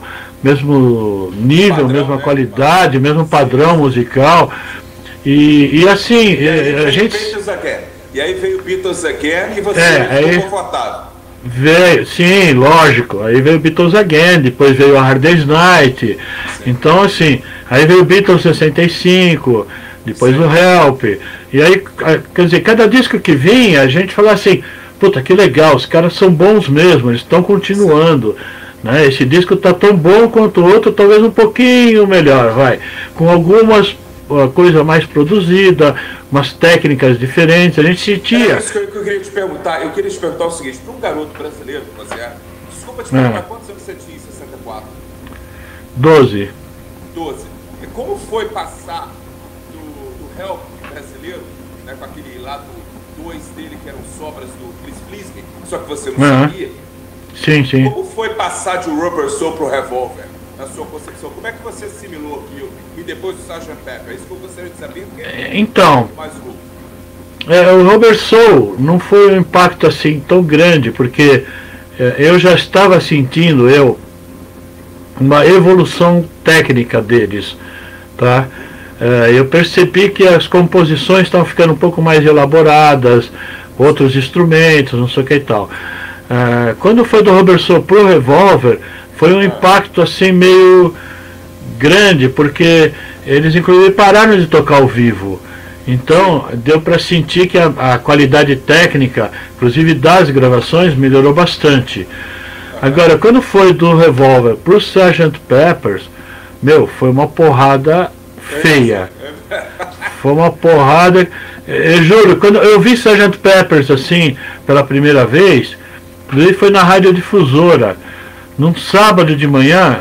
nível, padrão, mesma qualidade, mesmo padrão musical. E assim, a gente... E aí veio o Beatles Again e você ficou confortável. Veio, sim, lógico. Aí veio o Beatles Again, depois veio a Hard Day's Night. Sim. Então, assim, aí veio o Beatles 65, depois o Help. E aí, quer dizer, cada disco que vinha, a gente falava assim... Puta, que legal, os caras são bons mesmo, eles estão continuando, né? Esse disco está tão bom quanto o outro, talvez um pouquinho melhor, vai, com algumas coisa mais produzida, umas técnicas diferentes, a gente sentia. É isso que eu queria te perguntar. Eu queria te perguntar o seguinte, para um garoto brasileiro, você desculpa te perguntar, quantos anos você tinha em 64? 12. 12. E como foi passar do Help brasileiro, né, com aquele lado 2 dele, que eram sobras do Please Please Me, só que você não sabia? Sim, sim. Como foi passar de Rubber Soul pro Revolver, na sua concepção? Como é que você assimilou aquilo? E depois do Sgt. Pepper? É isso que eu gostaria de saber. Então, o Rubber Soul não foi um impacto assim tão grande, porque eu já estava sentindo uma evolução técnica deles, tá? Eu percebi que as composições estavam ficando um pouco mais elaboradas, outros instrumentos, não sei o que e tal. Quando foi do Rubber Soul pro Revolver, foi um impacto assim meio grande, porque eles inclusive pararam de tocar ao vivo. Então deu para sentir que a qualidade técnica, inclusive das gravações, melhorou bastante. Agora, quando foi do Revolver pro Sgt. Peppers, foi uma porrada feia. Foi uma porrada. Eu juro, quando eu vi Sgt. Peppers assim pela primeira vez, inclusive foi na radiodifusora, num sábado de manhã,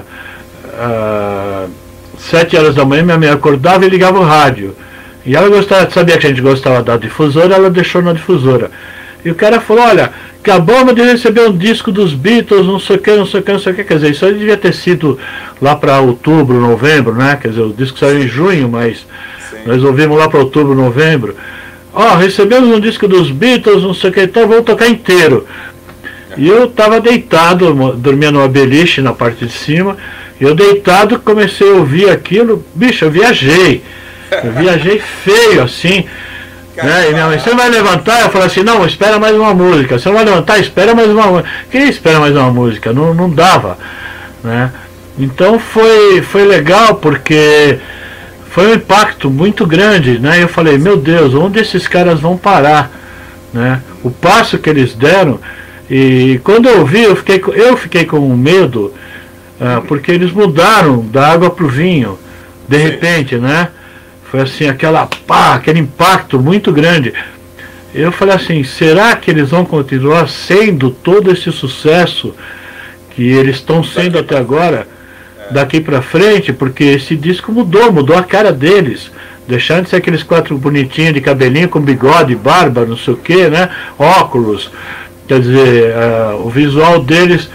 às 7 horas da manhã, minha mãe acordava e ligava o rádio. E ela sabia que a gente gostava da difusora, ela deixou na difusora. E o cara falou, olha, acabamos de receber um disco dos Beatles, não sei o que, não sei o que, não sei o que. Quer dizer, isso aí devia ter sido lá para outubro, novembro, né? Quer dizer, o disco saiu em junho, mas nós ouvimos lá para outubro, novembro. Recebemos um disco dos Beatles, não sei o que, então vamos tocar inteiro. E eu estava deitado, dormia numa beliche na parte de cima, e eu deitado comecei a ouvir aquilo, bicho, eu viajei feio assim. Né? E minha mãe, você vai levantar? Eu falei assim, não, espera mais uma música. Você não vai levantar? Espera mais uma música. Quem espera mais uma música? Não dava, né? Então foi legal, porque foi um impacto muito grande, né? Eu falei, meu Deus, onde esses caras vão parar, né? O passo que eles deram. E quando eu vi, eu fiquei com medo, porque eles mudaram da água para o vinho, de repente, né? Foi assim, aquele impacto muito grande. Eu falei assim, será que eles vão continuar sendo todo esse sucesso que eles estão sendo até agora, daqui para frente? Porque esse disco mudou a cara deles. Deixando de ser aqueles 4 bonitinhos de cabelinho com bigode, barba, não sei o que, né? Óculos. Quer dizer, o visual deles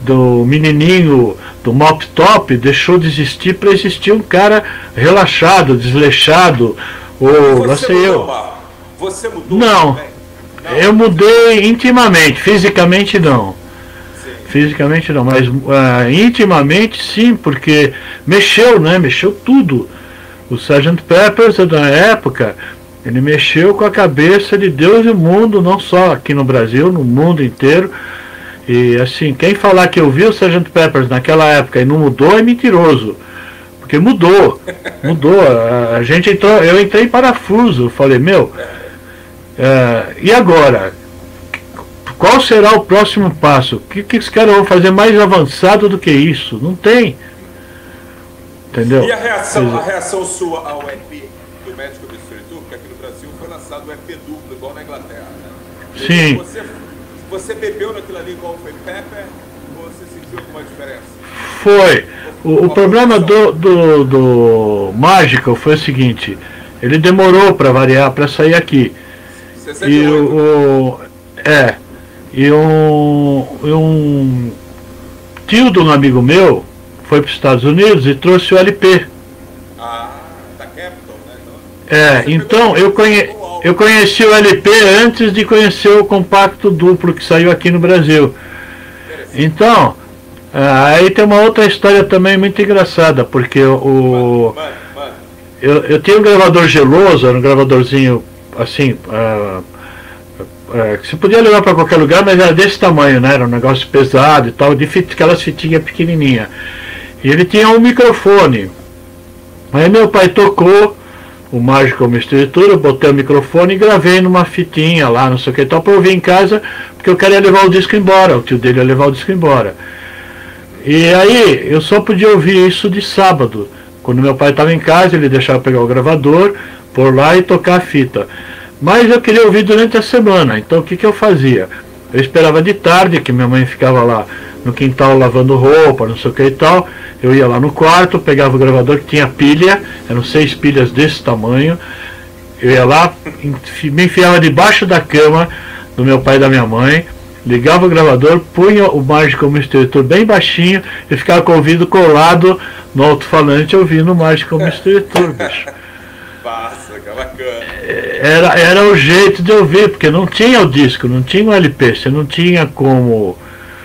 do menininho do Mop Top deixou de existir para existir um cara relaxado, desleixado, ou lá sei eu. Você mudou? Não, eu mudei intimamente, fisicamente não. Fisicamente não, mas intimamente sim, porque mexeu, né? Mexeu tudo. O Sgt. Pepper's da época, ele mexeu com a cabeça de Deus e o mundo, não só aqui no Brasil, no mundo inteiro. E assim, quem falar que eu vi o Sgt. Pepper's naquela época e não mudou é mentiroso. Porque mudou. Mudou. A gente entrou, eu entrei em parafuso. Falei, meu, e agora? Qual será o próximo passo? O que os caras vão fazer mais avançado do que isso? Não tem. Entendeu? E a reação sua ao EP do Médico Obstetric, porque aqui no Brasil foi lançado o EP duplo, igual na Inglaterra, né? Sim. Você bebeu naquilo ali igual foi Pepper, ou você sentiu alguma diferença? Foi. O problema do Magical foi o seguinte, ele demorou para variar, para sair aqui. 68. E um tio de um amigo meu foi para os Estados Unidos e trouxe o LP. Da Capitol, né? Então eu conheci o LP antes de conhecer o compacto duplo que saiu aqui no Brasil. Então, aí tem uma outra história também muito engraçada, porque eu tinha um gravador geloso, era um gravadorzinho assim, que você podia levar para qualquer lugar, mas era desse tamanho, né? Era um negócio pesado e tal, de aquelas fitinhas pequenininhas. E ele tinha um microfone. Aí meu pai tocou o Magical Mystery Tour, eu botei o microfone e gravei numa fitinha lá, não sei o que tal, para ouvir em casa, porque eu queria levar o disco embora, o tio dele ia levar o disco embora. E aí eu só podia ouvir isso de sábado. Quando meu pai estava em casa, ele deixava eu pegar o gravador, pôr lá e tocar a fita. Mas eu queria ouvir durante a semana, então o que eu fazia? Eu esperava de tarde, que minha mãe ficava lá no quintal lavando roupa, não sei o que e tal. Eu ia lá no quarto, pegava o gravador que tinha pilha, eram 6 pilhas desse tamanho. Eu ia lá, me enfiava debaixo da cama do meu pai e da minha mãe, ligava o gravador, punha o Magical Mystery Tour bem baixinho e ficava com o ouvido colado no alto-falante ouvindo o Magical Mystery Tour, bicho. Nossa, que bacana. Era o jeito de ouvir, porque não tinha o disco, não tinha o LP, você não tinha como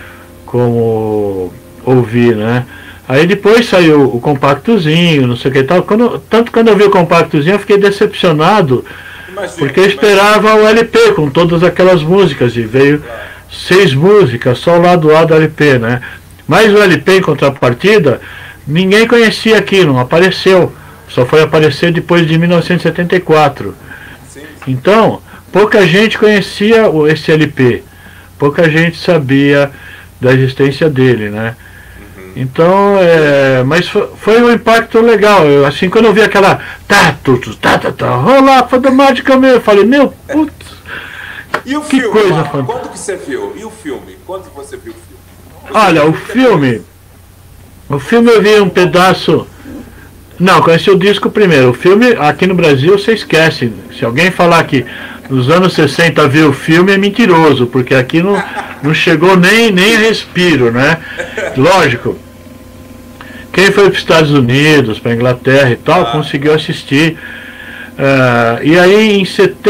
ouvir, né? Aí depois saiu o compactozinho, não sei o que e tal. Quando eu vi o compactozinho eu fiquei decepcionado, porque eu esperava o LP com todas aquelas músicas, e veio 6 músicas, só o lado A do LP, né? Mas o LP, em contrapartida, ninguém conhecia aqui, não apareceu. Só foi aparecer depois de 1974. Então, pouca gente conhecia esse LP. Pouca gente sabia da existência dele, né? Então, mas foi um impacto legal. Assim, quando eu vi aquela rola for the Magical Mystery, eu falei, meu, putz, e o que filme, coisa Marco? fantástica. Quando que você viu? E o filme? Quando que você viu o filme? Olha, o filme eu vi um pedaço. Não, conheci o disco primeiro. O filme, aqui no Brasil, você esquece. Se alguém falar que nos anos 60 viu o filme, é mentiroso, porque aqui não chegou nem a respiro, né? Lógico, quem foi para os Estados Unidos, para a Inglaterra e tal, conseguiu assistir. E aí em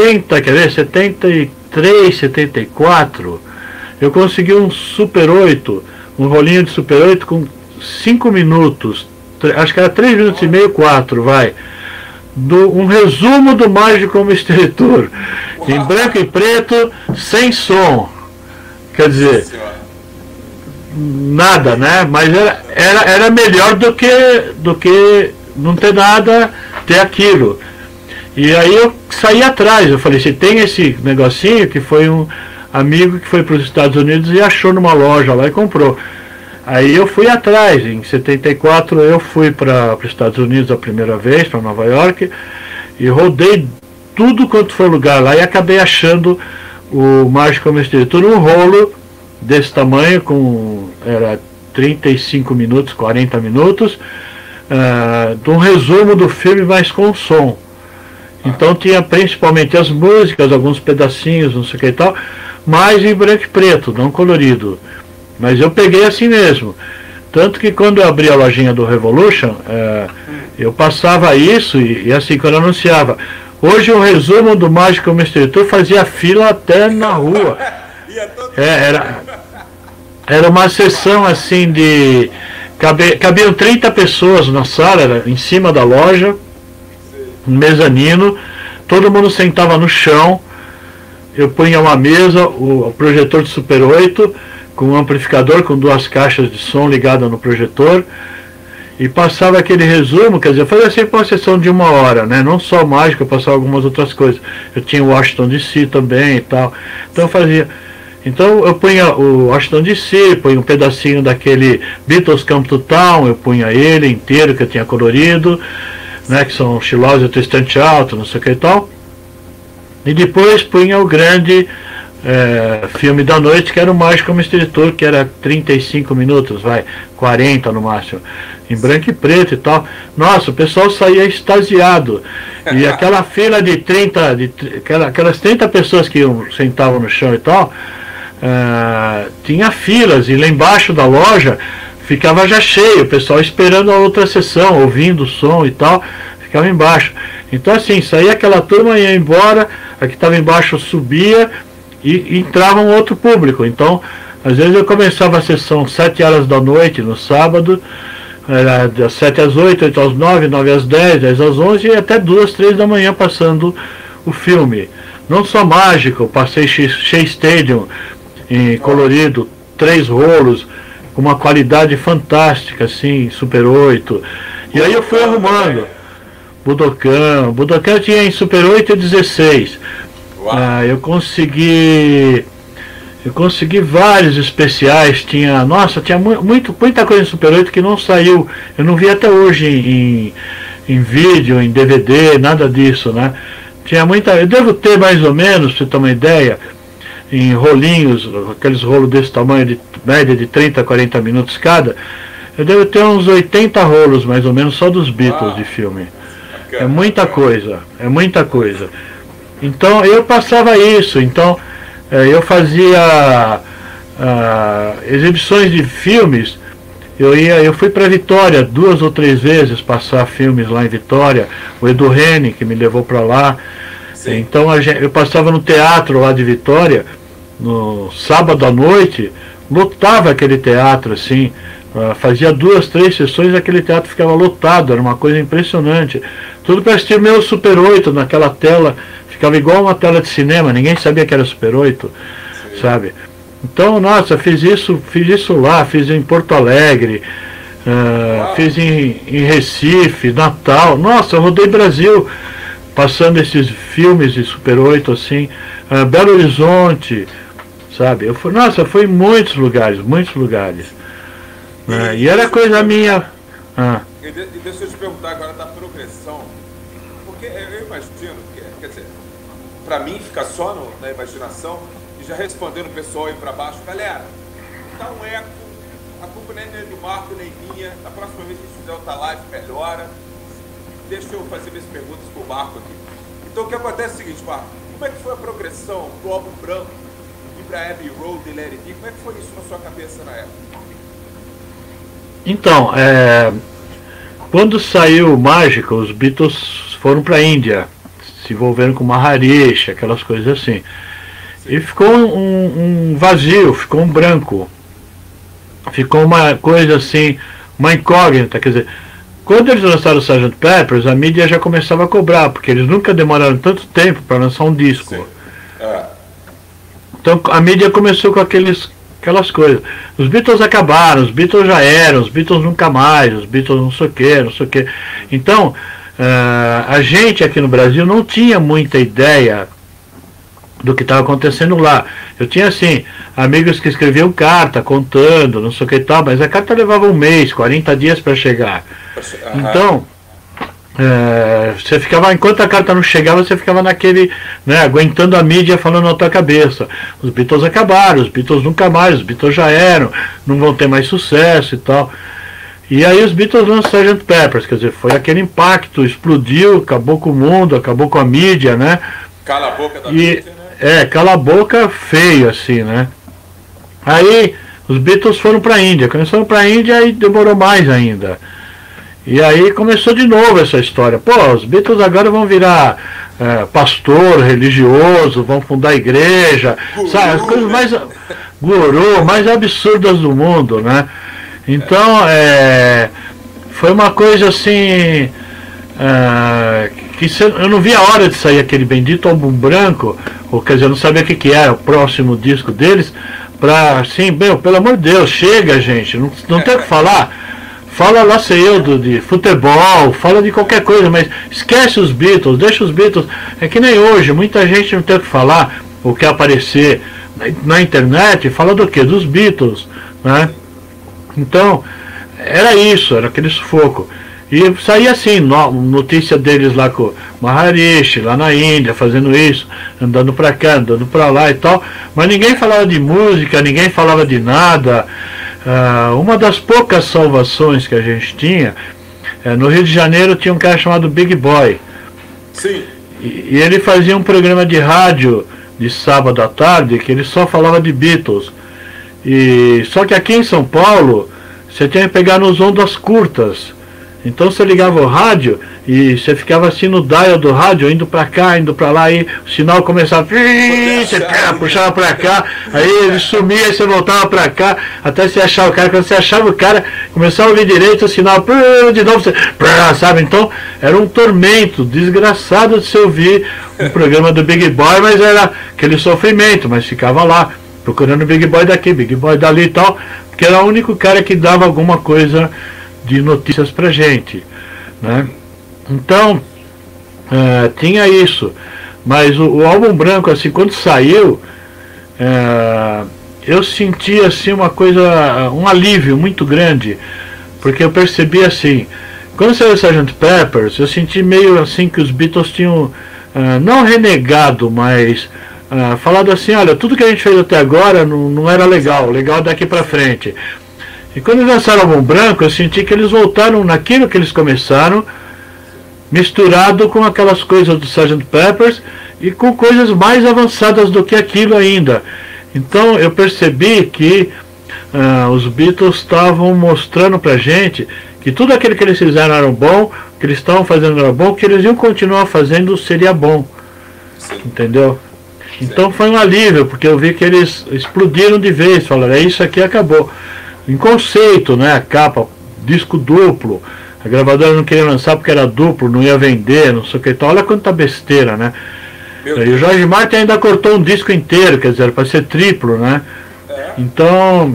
73, 74, eu consegui um Super 8, um rolinho de Super 8 com 5 minutos, acho que era 3 minutos e meio, 4, vai. Um resumo do Magical Mystery Tour, em branco e preto, sem som. Quer dizer, nada, né? Mas era melhor do que não ter nada, ter aquilo. E aí eu saí atrás, eu falei, se tem esse negocinho, que foi um amigo que foi para os Estados Unidos e achou numa loja lá e comprou. Aí eu fui atrás, em 74 eu fui para os Estados Unidos a primeira vez, para Nova York, e rodei tudo quanto foi lugar lá e acabei achando o Magical Mystery Tour, um rolo desse tamanho, era 35 minutos, 40 minutos, de um resumo do filme, mas com som. Então tinha principalmente as músicas, alguns pedacinhos, não sei o que e tal, mas em branco e preto, não colorido. Mas eu peguei assim mesmo. Tanto que quando eu abri a lojinha do Revolution, eu passava isso e assim, quando eu anunciava, hoje o resumo do Mágico Mystery Tour, fazia fila até na rua. Era uma sessão assim de... Cabiam 30 pessoas na sala, era em cima da loja, um mezanino, todo mundo sentava no chão, eu punha uma mesa, o projetor de Super 8, com um amplificador com 2 caixas de som ligadas no projetor, e passava aquele resumo, quer dizer, eu fazia sempre uma sessão de 1 hora, né? Não só mágica, eu passava algumas outras coisas. Eu tinha o Washington DC também e tal. Então eu fazia. Então eu punha o Washington DC, punha um pedacinho daquele Beatles Come to Town, eu punha ele inteiro, que eu tinha colorido, né? Que são She Loves You Twist Alto, não sei o que e tal. E depois punha o grande filme da noite, que era o Mágico Mystery Tour, que era 35 minutos, 40 no máximo, em branco e preto e tal. Nossa, o pessoal saía extasiado. E aquela fila de 30, aquelas 30 pessoas que sentavam no chão e tal, tinha filas, e lá embaixo da loja ficava já cheio, o pessoal esperando a outra sessão, ouvindo o som e tal, ficava embaixo. Então assim, saía aquela turma, ia embora, a que estava embaixo subia, e entrava um outro público. Então, às vezes eu começava a sessão 7 horas da noite no sábado, era das 7 às 8, 8 às 9, 9 às 10, 10 às 11 e até 2, 3 da manhã passando o filme. Não só mágico, eu passei Shea Stadium em colorido, 3 rolos, com uma qualidade fantástica, assim, Super 8. E aí eu fui arrumando. Budokan tinha em Super 8 e 16. Eu consegui vários especiais, tinha muita coisa em Super 8 que não saiu, eu não vi até hoje em vídeo, em DVD, nada disso, né? Tinha muita, eu devo ter mais ou menos, pra você ter uma ideia, em rolinhos, aqueles rolos desse tamanho, de média de 30 a 40 minutos cada, eu devo ter uns 80 rolos mais ou menos só dos Beatles de filme. É muita coisa, é muita coisa. Então eu passava isso, então eu fazia exibições de filmes, eu fui para Vitória 2 ou 3 vezes passar filmes lá em Vitória, o Edu Reni que me levou para lá. Sim. Então eu passava no teatro lá de Vitória, no sábado à noite, lotava aquele teatro assim, fazia 2, 3 sessões, aquele teatro ficava lotado, era uma coisa impressionante. Tudo para assistir meu Super 8 naquela tela. Ficava igual uma tela de cinema, ninguém sabia que era Super 8, sim, sabe? Então, nossa, fiz isso lá, fiz em Porto Alegre, fiz em Recife, Natal. Nossa, eu rodei Brasil passando esses filmes de Super 8, assim, Belo Horizonte, sabe? Eu fui em muitos lugares, e era coisa minha. E deixa eu te perguntar agora da progressão, porque eu imagino, quer dizer, para mim fica só na imaginação, e já respondendo o pessoal aí para baixo, galera, tá um eco, a culpa nem é do Marco nem minha, a próxima vez que a gente fizer outra live melhora, deixa eu fazer minhas perguntas pro Marco aqui. Então o que acontece é o seguinte, Marco, como é que foi a progressão do álbum branco e para Abbey Road e Let It Be, como é que foi isso na sua cabeça na época? Então, quando saiu o Mágico, os Beatles foram para a Índia, se envolveram com Maharishi, aquelas coisas assim. Sim. E ficou um vazio, ficou um branco. Ficou uma coisa assim, uma incógnita. Quer dizer, quando eles lançaram o Sgt. Pepper's, a mídia já começava a cobrar, porque eles nunca demoraram tanto tempo para lançar um disco. Então a mídia começou com aquelas coisas. Os Beatles acabaram, os Beatles já eram, os Beatles nunca mais, os Beatles não sei o que. Então, a gente aqui no Brasil não tinha muita ideia do que estava acontecendo lá. Eu tinha, assim, amigos que escreviam carta, contando, não sei o que e tal, mas a carta levava 1 mês, 40 dias para chegar. Então, você ficava, enquanto a carta não chegava, você ficava naquele, né, aguentando a mídia falando na tua cabeça. Os Beatles acabaram, os Beatles nunca mais, os Beatles já eram, não vão ter mais sucesso e tal. E aí os Beatles lançaram Sgt. Pepper's, quer dizer, foi aquele impacto, explodiu, acabou com o mundo, acabou com a mídia, né? Cala a boca da mídia, né? Cala a boca feio, assim, né? Aí os Beatles foram para a Índia. Quando eles foram para a Índia, aí demorou mais ainda. E aí começou de novo essa história. Pô, os Beatles agora vão virar pastor religioso, vão fundar igreja, sabe? As coisas mais guru, mais absurdas do mundo, né? Então, foi uma coisa assim, que eu não vi a hora de sair aquele bendito álbum branco, ou quer dizer, eu não sabia o que era o próximo disco deles, pra assim, pelo amor de Deus, chega, gente, não tem o que falar. Fala lá, sei eu, de futebol, fala de qualquer coisa, mas esquece os Beatles, deixa os Beatles. É que nem hoje, muita gente não tem o que falar, ou quer aparecer na internet, fala do quê? Dos Beatles, né? Então, era isso, era aquele sufoco. E saía assim, notícia deles lá com o Maharishi, lá na Índia, fazendo isso, andando pra cá, andando pra lá e tal, mas ninguém falava de música, ninguém falava de nada. Uma das poucas salvações que a gente tinha, no Rio de Janeiro tinha um cara chamado Big Boy. Sim. E ele fazia um programa de rádio de sábado à tarde que ele só falava de Beatles. Só que aqui em São Paulo você tinha que pegar nos ondas curtas. Então você ligava o rádio e você ficava assim no dial do rádio, indo pra cá, indo pra lá, e o sinal começava, você puxava pra cá, aí ele sumia, aí você voltava pra cá, até você achar o cara. Quando você achava o cara, começava a ouvir direito, o sinal, de novo, você, sabe? Então era um tormento desgraçado de se ouvir o programa do Big Boy, mas era aquele sofrimento, mas ficava lá, procurando o Big Boy daqui, Big Boy dali e tal, porque era o único cara que dava alguma coisa de notícias pra gente, né? Então tinha isso, mas o álbum branco, assim, quando saiu, eu senti assim uma coisa, um alívio muito grande, porque eu percebi assim, quando saiu o Sgt. Peppers, eu senti meio assim que os Beatles tinham não renegado, mas falado assim, olha, tudo que a gente fez até agora não era legal daqui pra frente. E quando eles lançaram o álbum branco, eu senti que eles voltaram naquilo que eles começaram, misturado com aquelas coisas do Sgt. Peppers e com coisas mais avançadas do que aquilo ainda. Então eu percebi que os Beatles estavam mostrando pra gente que tudo aquilo que eles fizeram era bom, que eles estavam fazendo era bom, que eles iam continuar fazendo seria bom. Sim. Entendeu? Então foi um alívio, porque eu vi que eles explodiram de vez, falaram, isso aqui acabou. Em conceito, né? A capa, disco duplo, a gravadora não queria lançar porque era duplo, não ia vender, não sei o que e tal. Olha quanta besteira, né? E o George Martin ainda cortou um disco inteiro, quer dizer, para ser triplo, né? Então,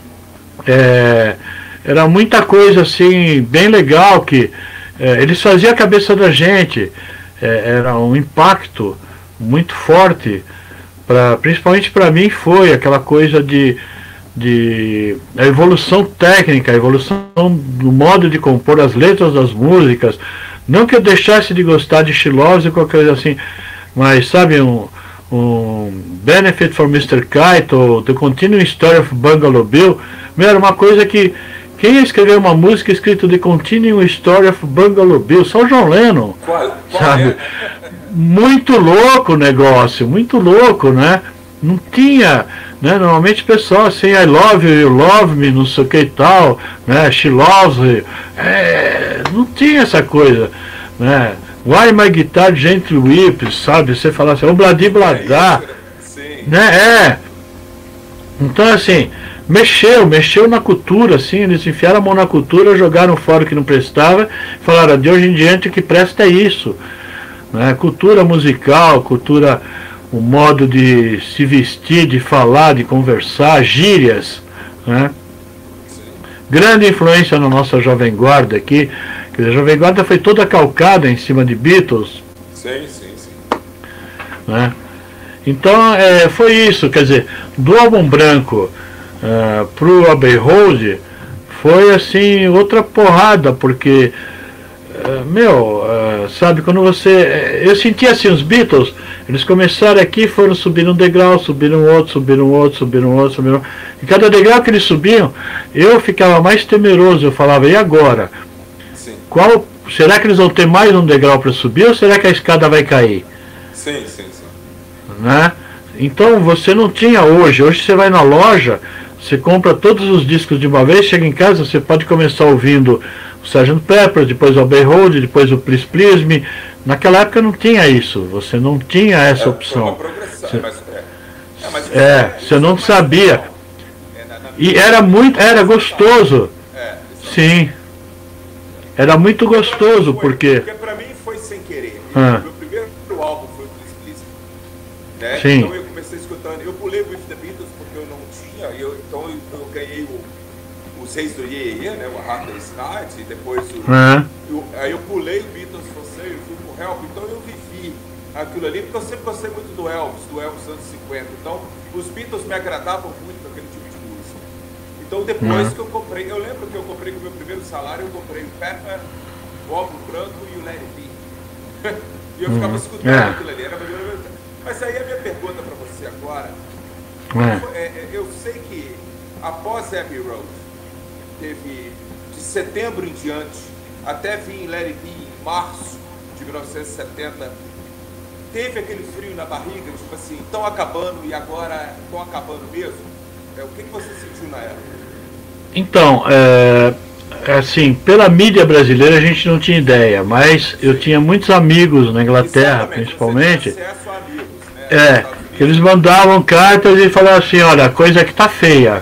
era muita coisa assim, bem legal, que eles faziam a cabeça da gente, era um impacto muito forte, principalmente para mim foi aquela coisa a evolução técnica, a evolução do modo de compor as letras das músicas. Não que eu deixasse de gostar de She Loves ou qualquer coisa assim, mas sabe, um Benefit for Mr. Kite ou The Continuing Story of Bungalow Bill, era uma coisa que quem ia escrever uma música escrita The Continuing Story of Bungalow Bill? Só o John Lennon. Qual sabe? Muito louco o negócio, muito louco, né? Não tinha, né? Normalmente o pessoal assim, I love you, you love me, não sei o que e tal, né? She loves you. Não tinha essa coisa, né? Why my guitar gently weeps, sabe? Você fala assim, bladibladá, né? Então assim, mexeu na cultura, assim, eles enfiaram a mão na cultura, jogaram fora o que não prestava, falaram, de hoje em diante o que presta é isso, né? Cultura musical, cultura, o modo de se vestir, de falar, de conversar, gírias, né? Grande influência na nossa Jovem Guarda aqui, quer dizer, a Jovem Guarda foi toda calcada em cima de Beatles. Sim. Né? Então foi isso, quer dizer, do álbum branco pro Abbey Road foi assim outra porrada, porque sabe, quando você, eu senti assim, os Beatles, eles começaram aqui, foram subir um degrau, subiram outro, e cada degrau que eles subiam, eu ficava mais temeroso, eu falava, e agora? Sim. Será que eles vão ter mais um degrau para subir, ou será que a escada vai cair? Sim. Né? Então você não tinha hoje você vai na loja, Você compra todos os discos de uma vez, chega em casa, você pode começar ouvindo o Sgt. Pepper, depois o Abbey Road, depois o Please Please Me. Naquela época não tinha isso, você não tinha essa opção. Você não sabia. E era gostoso. Sim. Era muito gostoso, porque para mim foi sem querer. Meu primeiro álbum foi o Please Please Me, né? Sim. Então eu comecei escutando, eu pulei With the Beatles porque eu não tinha, então eu ganhei os Reis do Yeah, né? O Hard Day's Night, e depois aí eu pulei o Beatles você, eu fui pro Help, então eu vivi aquilo ali, porque eu sempre gostei muito do Elvis anos 50, então os Beatles me agradavam muito com aquele tipo de música. Então depois que eu comprei, eu lembro que eu comprei com o meu primeiro salário, eu comprei o Pepper, o Álbum Branco e o Let It Be. E eu ficava escutando aquilo ali. Mas aí a minha pergunta para você agora, eu sei que após Abbey Road, teve de setembro em diante, até vir Let It Be em março de 1970, teve aquele frio na barriga, tipo assim, estão acabando e agora estão acabando mesmo? O que você sentiu na época? Então, assim, pela mídia brasileira a gente não tinha ideia, mas eu tinha muitos amigos na Inglaterra, principalmente, acesso a amigos, né? Que eles mandavam cartas e falavam assim, olha, a coisa aqui tá feia,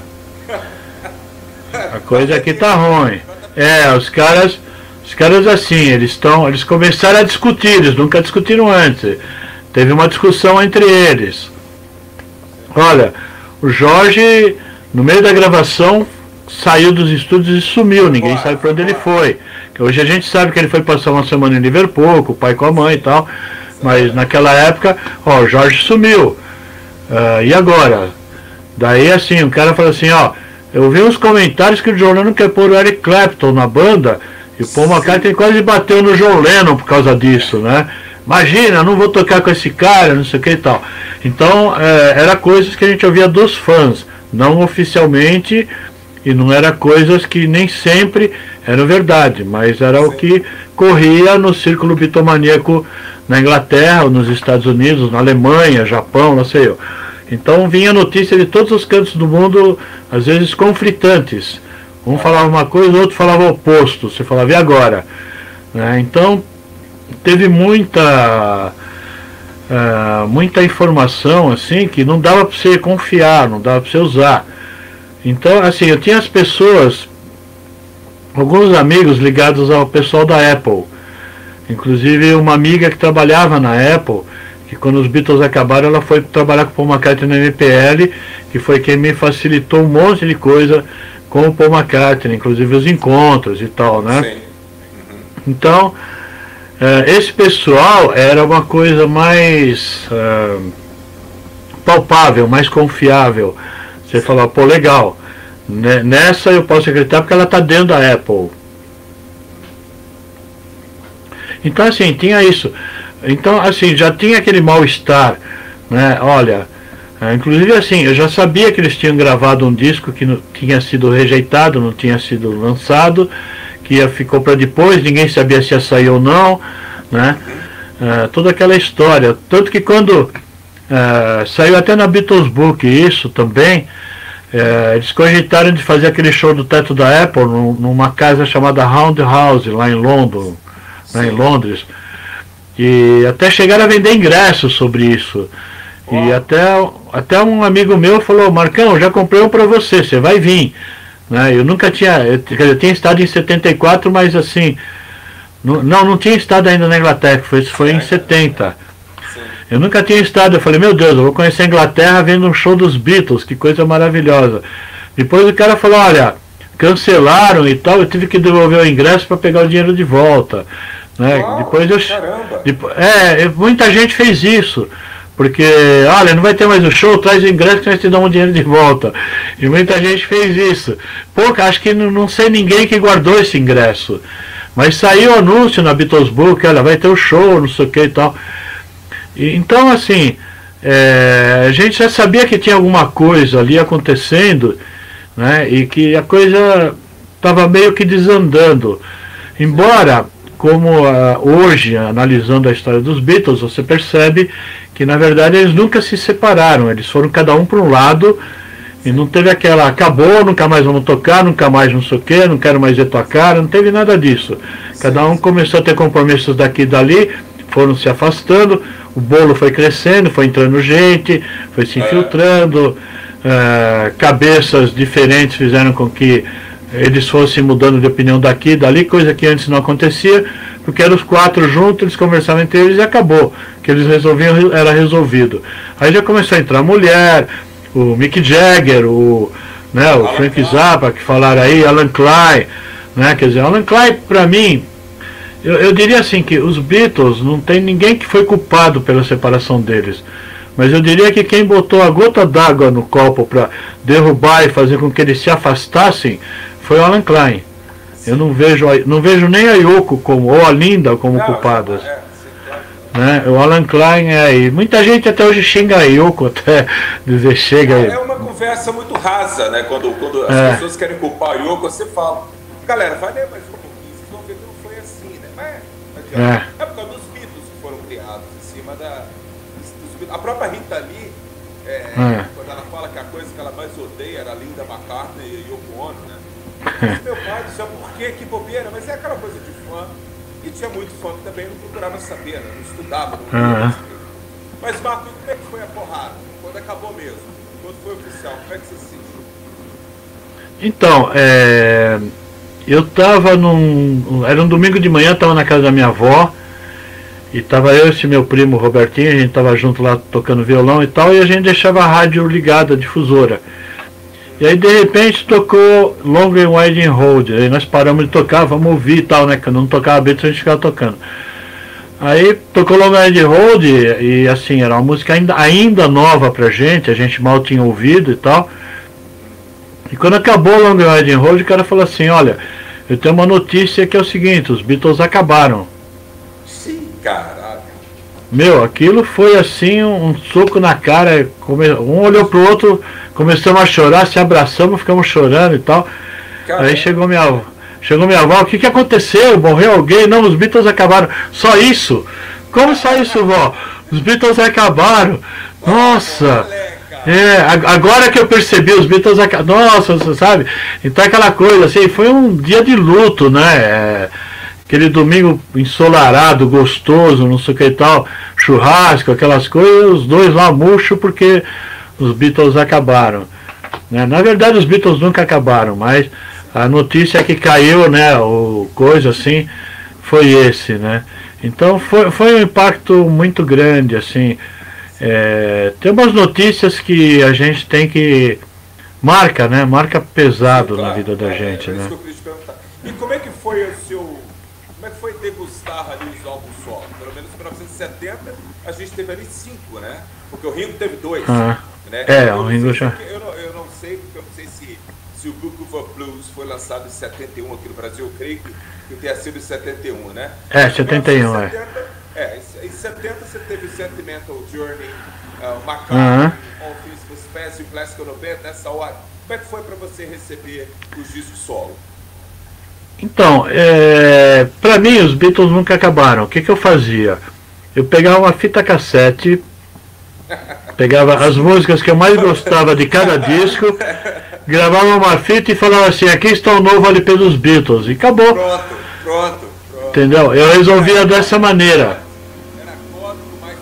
a coisa aqui tá ruim. Os caras assim, eles começaram a discutir, eles nunca discutiram antes, teve uma discussão entre eles. Olha, o Jorge, no meio da gravação, saiu dos estúdios e sumiu, ninguém sabe para onde ele foi. Hoje a gente sabe que ele foi passar uma semana em Liverpool, com o pai e com a mãe e tal, mas naquela época, o Jorge sumiu. E agora? Daí assim, o cara falou assim, eu vi uns comentários que o John Lennon quer pôr o Eric Clapton na banda, e o Paul McCartney quase bateu no John Lennon por causa disso, né? Imagina, eu não vou tocar com esse cara, não sei o que e tal. Então, era coisas que a gente ouvia dos fãs, não oficialmente, e não era coisas que nem sempre eram verdade, mas era o que corria no círculo bitomaníaco na Inglaterra, ou nos Estados Unidos, na Alemanha, Japão, não sei eu. Então vinha notícia de todos os cantos do mundo, às vezes conflitantes. Um falava uma coisa, o outro falava o oposto. Você falava, e agora? Então teve muita informação assim que não dava para você confiar, não dava para você usar. Então assim, eu tinha as pessoas, alguns amigos ligados ao pessoal da Apple, inclusive uma amiga que trabalhava na Apple, que quando os Beatles acabaram ela foi trabalhar com o Paul McCartney na MPL, que foi quem me facilitou um monte de coisa com o Paul McCartney, inclusive os encontros e tal, né? Sim. Então, esse pessoal era uma coisa mais palpável, mais confiável. Você falava, pô, legal, nessa eu posso acreditar porque ela está dentro da Apple. Então, assim, tinha isso. Então, assim, já tinha aquele mal-estar, né? Olha, inclusive assim, eu já sabia que eles tinham gravado um disco que não tinha sido rejeitado, não tinha sido lançado, que ficou para depois, ninguém sabia se ia sair ou não, né? Toda aquela história. Tanto que quando saiu até na Beatles Book isso também, eles cogitaram de fazer aquele show do teto da Apple numa casa chamada Roundhouse, lá em Londres, né, em Londres. E até chegaram a vender ingressos sobre isso. E até um amigo meu falou, Marcão, já comprei um para você, você vai vir. Né? Eu nunca tinha, eu tinha estado em 74, mas assim, não tinha estado ainda na Inglaterra, foi em 70. Sim. Eu nunca tinha estado, eu falei, meu Deus, eu vou conhecer a Inglaterra vendo um show dos Beatles, que coisa maravilhosa. Depois o cara falou, olha, cancelaram e tal, eu tive que devolver o ingresso para pegar o dinheiro de volta. Né? Uau, depois caramba. Muita gente fez isso, porque olha, não vai ter mais o show, traz o ingresso que nós te damos o dinheiro de volta. E muita gente fez isso. Pô, acho que não sei ninguém que guardou esse ingresso, mas saiu o anúncio na Beatles Book, olha, vai ter o show, não sei o que e tal. Então assim, a gente já sabia que tinha alguma coisa ali acontecendo, né? E que a coisa estava meio que desandando, embora como hoje, analisando a história dos Beatles, você percebe que na verdade eles nunca se separaram, eles foram cada um para um lado E não teve aquela, acabou, nunca mais vamos tocar, nunca mais não sei o quê, não quero mais ver tua cara, não teve nada disso. Cada um começou a ter compromissos daqui e dali, foram se afastando, o bolo foi crescendo, foi entrando gente, foi se infiltrando, cabeças diferentes fizeram com que eles fossem mudando de opinião daqui e dali, coisa que antes não acontecia, porque eram os 4 juntos, eles conversavam entre eles e acabou. O que eles resolviam era resolvido. Aí já começou a entrar mulher, o Mick Jagger, o Frank Zappa, que falaram aí, Alan Klein, né? Quer dizer, Alan Klein, para mim, eu diria assim, que os Beatles, não tem ninguém que foi culpado pela separação deles. Mas eu diria que quem botou a gota d'água no copo para derrubar e fazer com que eles se afastassem foi o Alan Klein. Eu não vejo nem a Yoko ou a Linda como culpadas. Né? O Alan Klein e muita gente até hoje xinga a Yoko, até dizer chega aí. É uma conversa muito rasa, né? Quando as pessoas querem culpar a Yoko, você fala, galera, vai ler mais um pouquinho, vocês vão ver que não foi assim, né? Mas é por causa dos Beatles que foram criados em cima a própria Rita Lee, quando ela fala que a coisa que ela mais odeia era a Linda McCartney e Yoko Ono, né? Meu pai do céu, por que bobeira? Mas é aquela coisa de fã. E tinha muito fã que também não procurava saber, né? Não estudava, não saber. Mas, Marco, como é que foi a porrada? Quando acabou mesmo? Quando foi oficial? Como é que você se sentiu? Então, eu estava era um domingo de manhã, estava na casa da minha avó, e estava eu e esse meu primo Robertinho, a gente estava junto lá tocando violão e tal, e a gente deixava a rádio ligada, a difusora. E aí de repente tocou Long and Winding Road, aí nós paramos de tocar, vamos ouvir e tal, né? Que eu não tocava Beatles, a gente ficava tocando. Aí tocou Long and Winding Road e assim, era uma música ainda nova pra gente, a gente mal tinha ouvido e tal. E quando acabou Long and Winding Road, o cara falou assim, olha, eu tenho uma notícia que é o seguinte, os Beatles acabaram. Sim, caraca. Meu, aquilo foi assim, um soco na cara, um olhou pro outro, começamos a chorar, se abraçamos, ficamos chorando e tal. Caramba. Aí chegou minha avó, o que aconteceu? Morreu alguém? Não, os Beatles acabaram. Só isso? Como só isso, vó? Os Beatles acabaram. Nossa! Agora que eu percebi, os Beatles acabaram. Nossa, sabe? Então aquela coisa assim, foi um dia de luto, né? Aquele domingo ensolarado, gostoso, não sei o que e tal, churrasco, aquelas coisas, os dois lá murcho porque os Beatles acabaram. Né? Na verdade os Beatles nunca acabaram, mas a notícia que caiu, né, ou coisa assim, foi esse, né? Então foi um impacto muito grande, assim. Tem umas notícias que a gente tem que marca, né? Marca pesado, claro, na vida da gente, né? E como é que foi como é que foi degustar ali os álbuns solo? Pelo menos em 1970 a gente teve ali 5, né? Porque o Ringo teve 2. Né? O Ringo já. Eu não sei, porque eu não sei se o Book of Blues foi lançado em 71 aqui no Brasil, eu creio que tenha sido em 71, né? 71, Em 70 você teve o Sentimental Journey, McCartney, All Things Must Pass e o Classical 90, nessa hora. Como é que foi para você receber os discos solo? Então, para mim os Beatles nunca acabaram. O que eu fazia? Eu pegava uma fita cassete, pegava as músicas que eu mais gostava de cada disco, gravava uma fita e falava assim, aqui está o novo LP dos Beatles, e acabou. Pronto. Entendeu? Eu resolvia dessa maneira. Era código, mais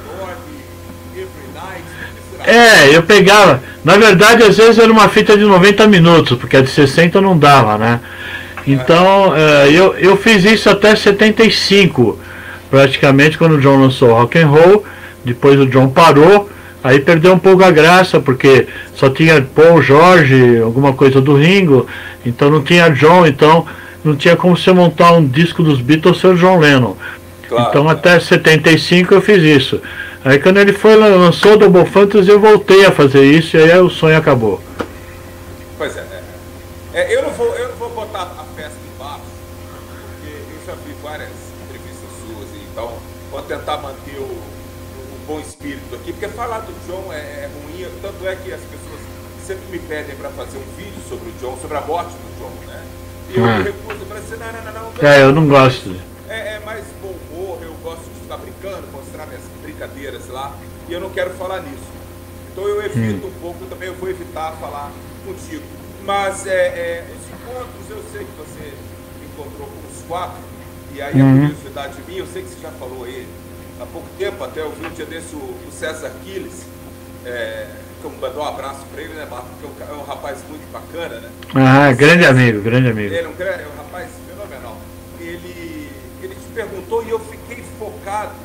Every Night, eu pegava. Na verdade, às vezes era uma fita de 90 minutos, porque a de 60 não dava, né? Então, eu fiz isso até 75, praticamente, quando o John lançou o Rock and Roll. Depois o John parou, aí perdeu um pouco a graça, porque só tinha Paul, George, alguma coisa do Ringo, então não tinha John, então não tinha como você montar um disco dos Beatles sem o John Lennon. Claro, então até 75 eu fiz isso. Aí quando ele lançou o Double Fantasy, eu voltei a fazer isso, e aí o sonho acabou. Pois eu não vou botar a festa embaixo, porque eu já vi várias entrevistas suas, então vou tentar manter o bom espírito aqui, porque falar do John é ruim, tanto é que as pessoas sempre me pedem para fazer um vídeo sobre o John, sobre a morte do John, né? E eu me recuso, para dizer, não. Eu não gosto. É mais bom humor, eu gosto de ficar brincando, mostrar minhas brincadeiras lá, e eu não quero falar nisso. Então eu evito um pouco, também eu vou evitar falar contigo. Mas os encontros, eu sei que você encontrou com os 4, e aí a curiosidade minha, eu sei que você já falou aí há pouco tempo, até eu vi um dia desse o César Quiles, que eu mandou um abraço para ele, né, Marco? Porque é um rapaz muito bacana, né? Ah, grande amigo, grande amigo. Ele é um rapaz fenomenal. Ele te perguntou e eu fiquei focado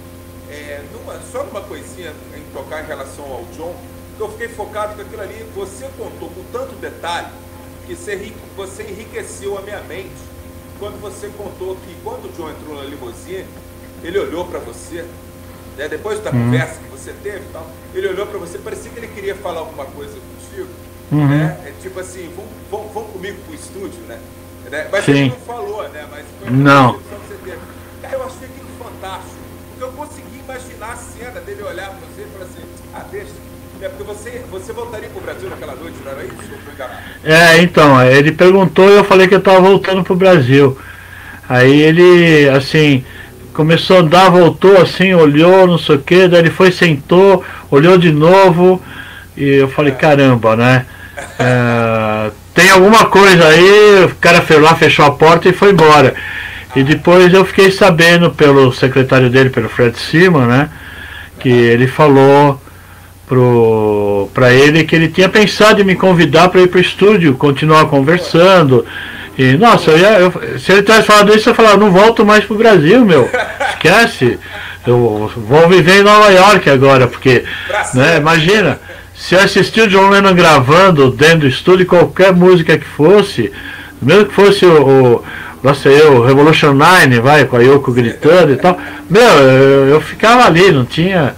só numa coisinha em tocar em relação ao John, que eu fiquei focado com aquilo ali. Você contou com tanto detalhe que você enriqueceu a minha mente quando você contou que quando o John entrou na limusine, ele olhou para você, né, depois da conversa que você teve e tal, ele olhou para você, parecia que ele queria falar alguma coisa contigo, né? Tipo assim, vão comigo pro estúdio, né? Mas Sim. ele não falou, né? Mas foi não. Que você teve. Cara, eu achei aquilo fantástico, porque eu consegui imaginar a cena dele olhar para você e falar assim, deixa. Porque você voltaria pro Brasil naquela noite, não era isso? Ou foi enganado? Então, ele perguntou e eu falei que eu estava voltando pro Brasil. Aí ele, assim, começou a andar, voltou assim, olhou, não sei o que, daí ele foi, sentou, olhou de novo, e eu falei, caramba, né? Tem alguma coisa aí, o cara foi lá, fechou a porta e foi embora. E depois eu fiquei sabendo pelo secretário dele, pelo Fred Simon, né? Que ele falou para ele que ele tinha pensado em me convidar para ir para o estúdio, continuar conversando. E nossa, se ele tivesse falado isso, eu falava, não volto mais pro Brasil, meu. Esquece. Eu vou viver em Nova York agora, porque, né, imagina, se eu assistir o John Lennon gravando dentro do estúdio, qualquer música que fosse, mesmo que fosse o Revolution 9, vai, com a Yoko gritando e tal, meu, eu ficava ali, não tinha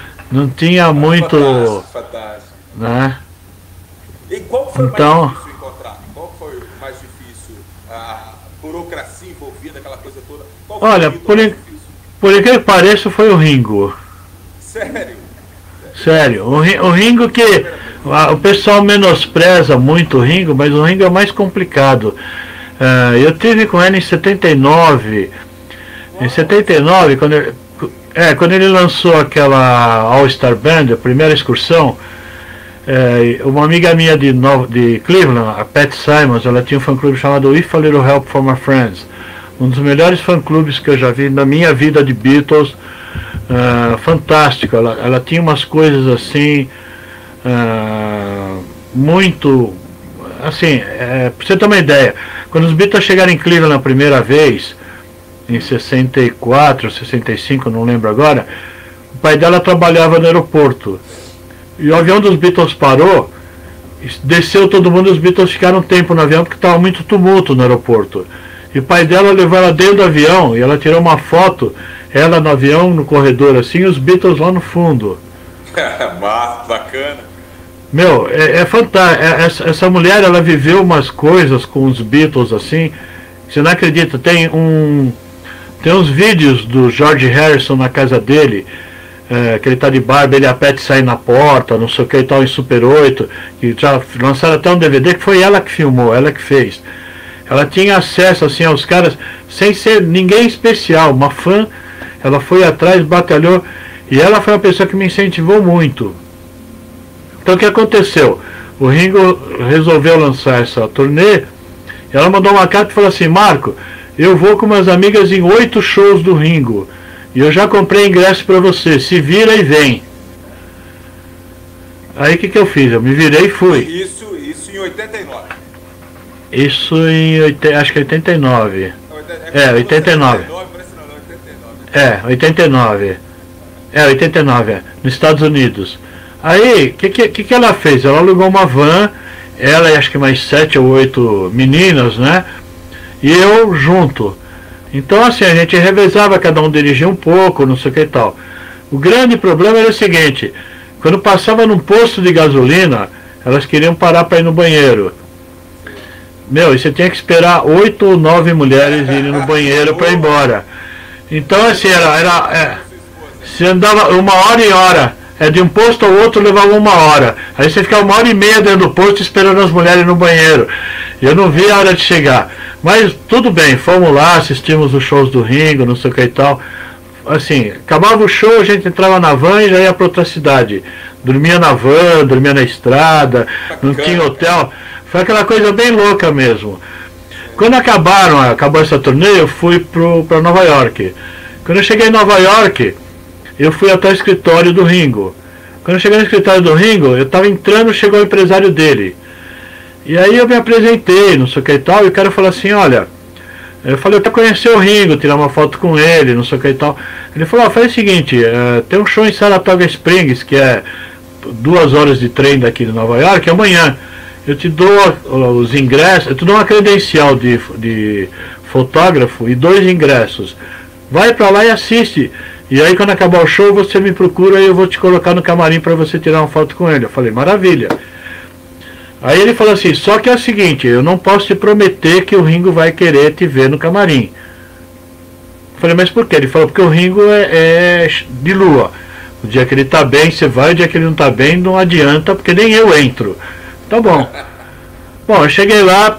muito, fantástico. Né? E qual foi então, o mais difícil encontrar? Qual foi o mais difícil? A burocracia envolvida, aquela coisa toda? Qual foi olha, por incrível que pareça, foi o Ringo. Sério? Sério, o Ringo que o pessoal menospreza muito o Ringo, mas o Ringo é mais complicado. Eu tive com ele em 79. Em 79, quando ele lançou aquela All Star Band, a primeira excursão, uma amiga minha de Cleveland, a Pat Simons, ela tinha um fã-clube chamado If a Little Help for My Friends, um dos melhores fã-clubes que eu já vi na minha vida de Beatles. Fantástico, ela tinha umas coisas assim, muito assim, pra você ter uma ideia, quando os Beatles chegaram em Cleveland a primeira vez, em 64, 65, não lembro agora, o pai dela trabalhava no aeroporto, e o avião dos Beatles parou, desceu todo mundo, os Beatles ficaram um tempo no avião porque estava muito tumulto no aeroporto, e o pai dela levou ela dentro do avião, e ela tirou uma foto, ela no avião, no corredor assim, e os Beatles lá no fundo. Bacana. Meu, é fantástico. Essa mulher, ela viveu umas coisas com os Beatles assim, você não acredita. Tem uns vídeos do George Harrison na casa dele, que ele tá de barba, ele e a Pat saem na porta, não sei o que e tal, em Super 8, que já lançaram até um DVD que foi ela que filmou, ela que fez. Ela tinha acesso assim aos caras sem ser ninguém especial, uma fã. Ela foi atrás, batalhou, e ela foi uma pessoa que me incentivou muito. Então o que aconteceu? O Ringo resolveu lançar essa turnê, ela mandou uma carta e falou assim, Marco, eu vou com umas amigas em 8 shows do Ringo, e eu já comprei ingresso para você, se vira e vem. Aí o que eu fiz? Eu me virei e fui. Isso em 89. Isso em, acho que 89. 89. 89. 89, nos Estados Unidos. Aí, o que ela fez? Ela alugou uma van, ela e acho que mais 7 ou 8 meninas, né? E eu junto. Então assim, a gente revezava, cada um dirigia um pouco, não sei o que e tal. O grande problema era o seguinte, quando passava num posto de gasolina, elas queriam parar para ir no banheiro. Meu, e você tinha que esperar 8 ou 9 mulheres irem no banheiro para ir embora. Então assim, você andava 1h, de um posto ao outro levava 1h. Aí você ficava 1h30 dentro do posto esperando as mulheres no banheiro. Eu não vi a hora de chegar. Mas tudo bem, fomos lá, assistimos os shows do Ringo, não sei o que e tal. assim, acabava o show, a gente entrava na van e já ia para outra cidade. Dormia na van, dormia na estrada, não tinha hotel. Foi aquela coisa bem louca mesmo. Quando acabou essa turnê, eu fui para Nova York. Quando eu cheguei em Nova York, eu fui até o escritório do Ringo. Quando eu cheguei no escritório do Ringo, eu estava entrando, chegou o empresário dele. E aí eu me apresentei, não sei o que e tal, e o cara falou assim, olha, eu falei, eu quero conhecer o Ringo, tirar uma foto com ele, não sei o que e tal. Ele falou, faz o seguinte, tem um show em Saratoga Springs, que é 2 horas de trem daqui de Nova York, amanhã. Eu te dou os ingressos, eu te dou uma credencial de fotógrafo e 2 ingressos. Vai pra lá e assiste. E aí quando acabar o show você me procura e eu vou te colocar no camarim para você tirar uma foto com ele. Eu falei, maravilha. Aí ele falou assim, só que é o seguinte, eu não posso te prometer que o Ringo vai querer te ver no camarim. Eu falei, mas por quê? Ele falou, porque o Ringo é de lua. O dia que ele tá bem, você vai, o dia que ele não tá bem, não adianta, porque nem eu entro. Tá bom. Bom, eu cheguei lá,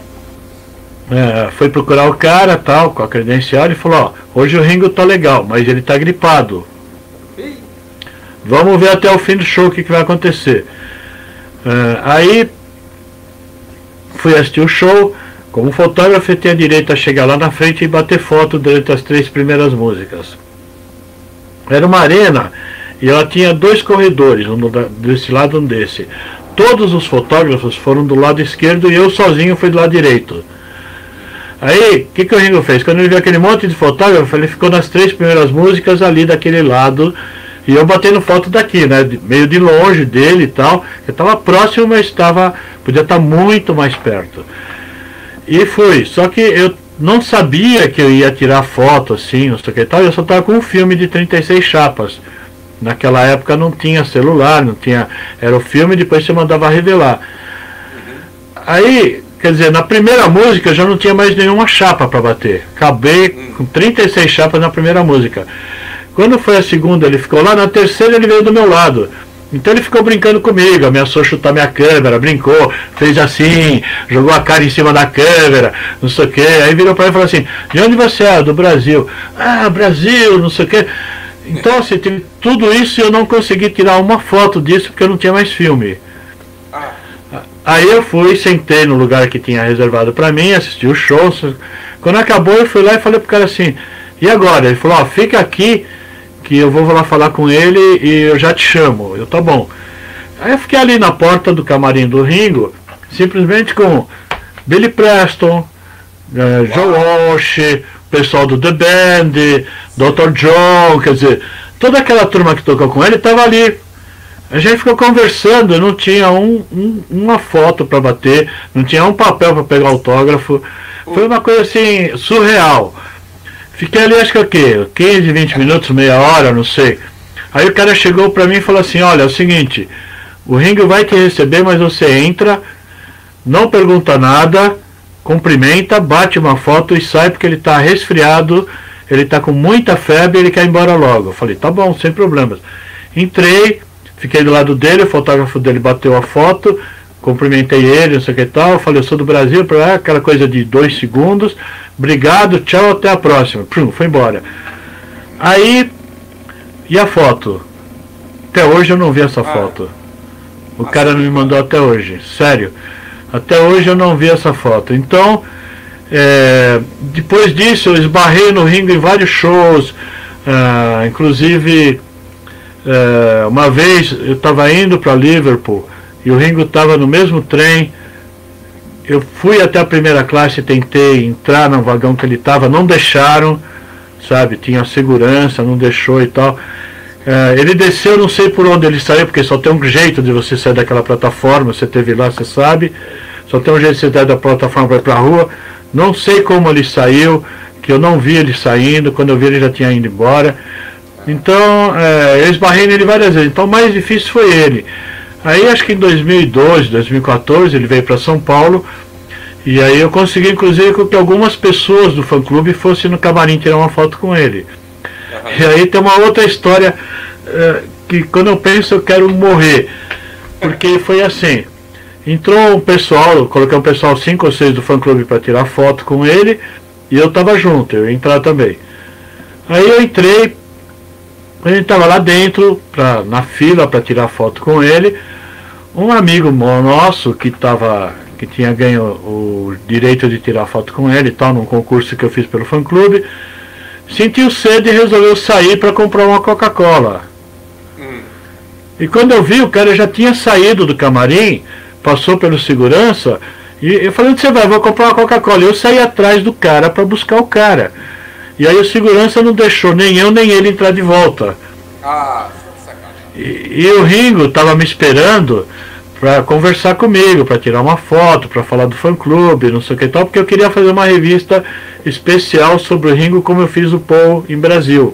fui procurar o cara, tal, com a credencial, e falou, ó, hoje o Ringo tá legal, mas ele tá gripado. Vamos ver até o fim do show o que vai acontecer. Aí fui assistir o show. Como fotógrafo eu tinha direito a chegar lá na frente e bater foto durante as 3 primeiras músicas. Era uma arena e ela tinha 2 corredores, um desse lado e um desse. Todos os fotógrafos foram do lado esquerdo e eu sozinho fui do lado direito. Aí, o que o Ringo fez? Quando ele viu aquele monte de fotógrafo, ele ficou nas 3 primeiras músicas ali daquele lado. E eu batendo foto daqui, né? Meio de longe dele e tal. Eu estava próximo, mas podia estar muito mais perto. E fui. Só que eu não sabia que eu ia tirar foto assim, não sei o que e tal. Eu só estava com um filme de 36 chapas. Naquela época não tinha celular, não tinha. Era o filme e depois você mandava revelar. Aí, quer dizer, na primeira música eu já não tinha mais nenhuma chapa para bater. Acabei com 36 chapas na primeira música. Quando foi a segunda, ele ficou lá, na terceira ele veio do meu lado. Então ele ficou brincando comigo, ameaçou chutar minha câmera, brincou, fez assim, jogou a cara em cima da câmera, não sei o que. Aí virou para mim e falou assim, de onde você é? Do Brasil. Ah, Brasil, não sei o que. Então assim, tudo isso eu não consegui tirar uma foto disso porque eu não tinha mais filme. Aí eu fui, sentei no lugar que tinha reservado para mim, assisti o show. Quando acabou eu fui lá e falei pro cara assim, e agora? Ele falou, ó, fica aqui que eu vou lá falar com ele e eu já te chamo. Eu, tá bom. Aí eu fiquei ali na porta do camarim do Ringo, simplesmente com Billy Preston, Joe Walsh, pessoal do The Band, Dr. John, quer dizer, toda aquela turma que tocou com ele estava ali. A gente ficou conversando, não tinha uma foto para bater, não tinha um papel para pegar autógrafo. Foi uma coisa assim, surreal. Fiquei ali, acho que o quê? 15, 20 minutos, meia hora, não sei. Aí o cara chegou pra mim e falou assim, olha, é o seguinte, o Ringo vai te receber, mas você entra, não pergunta nada, cumprimenta, bate uma foto e sai porque ele tá resfriado, ele tá com muita febre e ele quer ir embora logo. Eu falei, tá bom, sem problemas. Entrei, fiquei do lado dele, o fotógrafo dele bateu a foto, cumprimentei ele, não sei o que e tal, eu falei, eu sou do Brasil, aquela coisa de 2 segundos, obrigado, tchau, até a próxima. Pum, foi embora. Aí, e a foto? Até hoje eu não vi essa foto. O cara não me mandou até hoje, sério. Até hoje eu não vi essa foto. Então, depois disso eu esbarrei no Ringo em vários shows, inclusive uma vez eu estava indo para Liverpool e o Ringo estava no mesmo trem. Eu fui até a primeira classe, tentei entrar no vagão que ele estava, não deixaram, sabe, tinha segurança, não deixou e tal. Ele desceu, não sei por onde ele saiu, porque só tem um jeito de você sair daquela plataforma, você esteve lá, você sabe, só tem um jeito de você sair da plataforma para ir para a rua. Não sei como ele saiu, que eu não vi ele saindo, quando eu vi ele já tinha ido embora. Então, eu esbarrei nele várias vezes, então o mais difícil foi ele. Aí acho que em 2012, 2014 ele veio para São Paulo e aí eu consegui inclusive que algumas pessoas do fã-clube fossem no camarim tirar uma foto com ele. E aí tem uma outra história que quando eu penso eu quero morrer, porque foi assim, entrou um pessoal, eu coloquei um pessoal 5 ou 6 do fã-clube para tirar foto com ele e eu estava junto, eu ia entrar também. Aí eu entrei, A gente estava lá dentro, na fila para tirar foto com ele. Um amigo nosso que tinha ganho o direito de tirar foto com ele e tal, num concurso que eu fiz pelo fã-clube, sentiu sede e resolveu sair para comprar uma Coca-Cola. E quando eu vi, o cara já tinha saído do camarim, passou pelo segurança, e eu falei, onde você vai? Vou comprar uma Coca-Cola. E eu saí atrás do cara para buscar o cara. E aí o segurança não deixou nem eu nem ele entrar de volta. E o Ringo estava me esperando para conversar comigo, para tirar uma foto, para falar do fã-clube, não sei o que tal, porque eu queria fazer uma revista especial sobre o Ringo, como eu fiz o Paul em Brasil.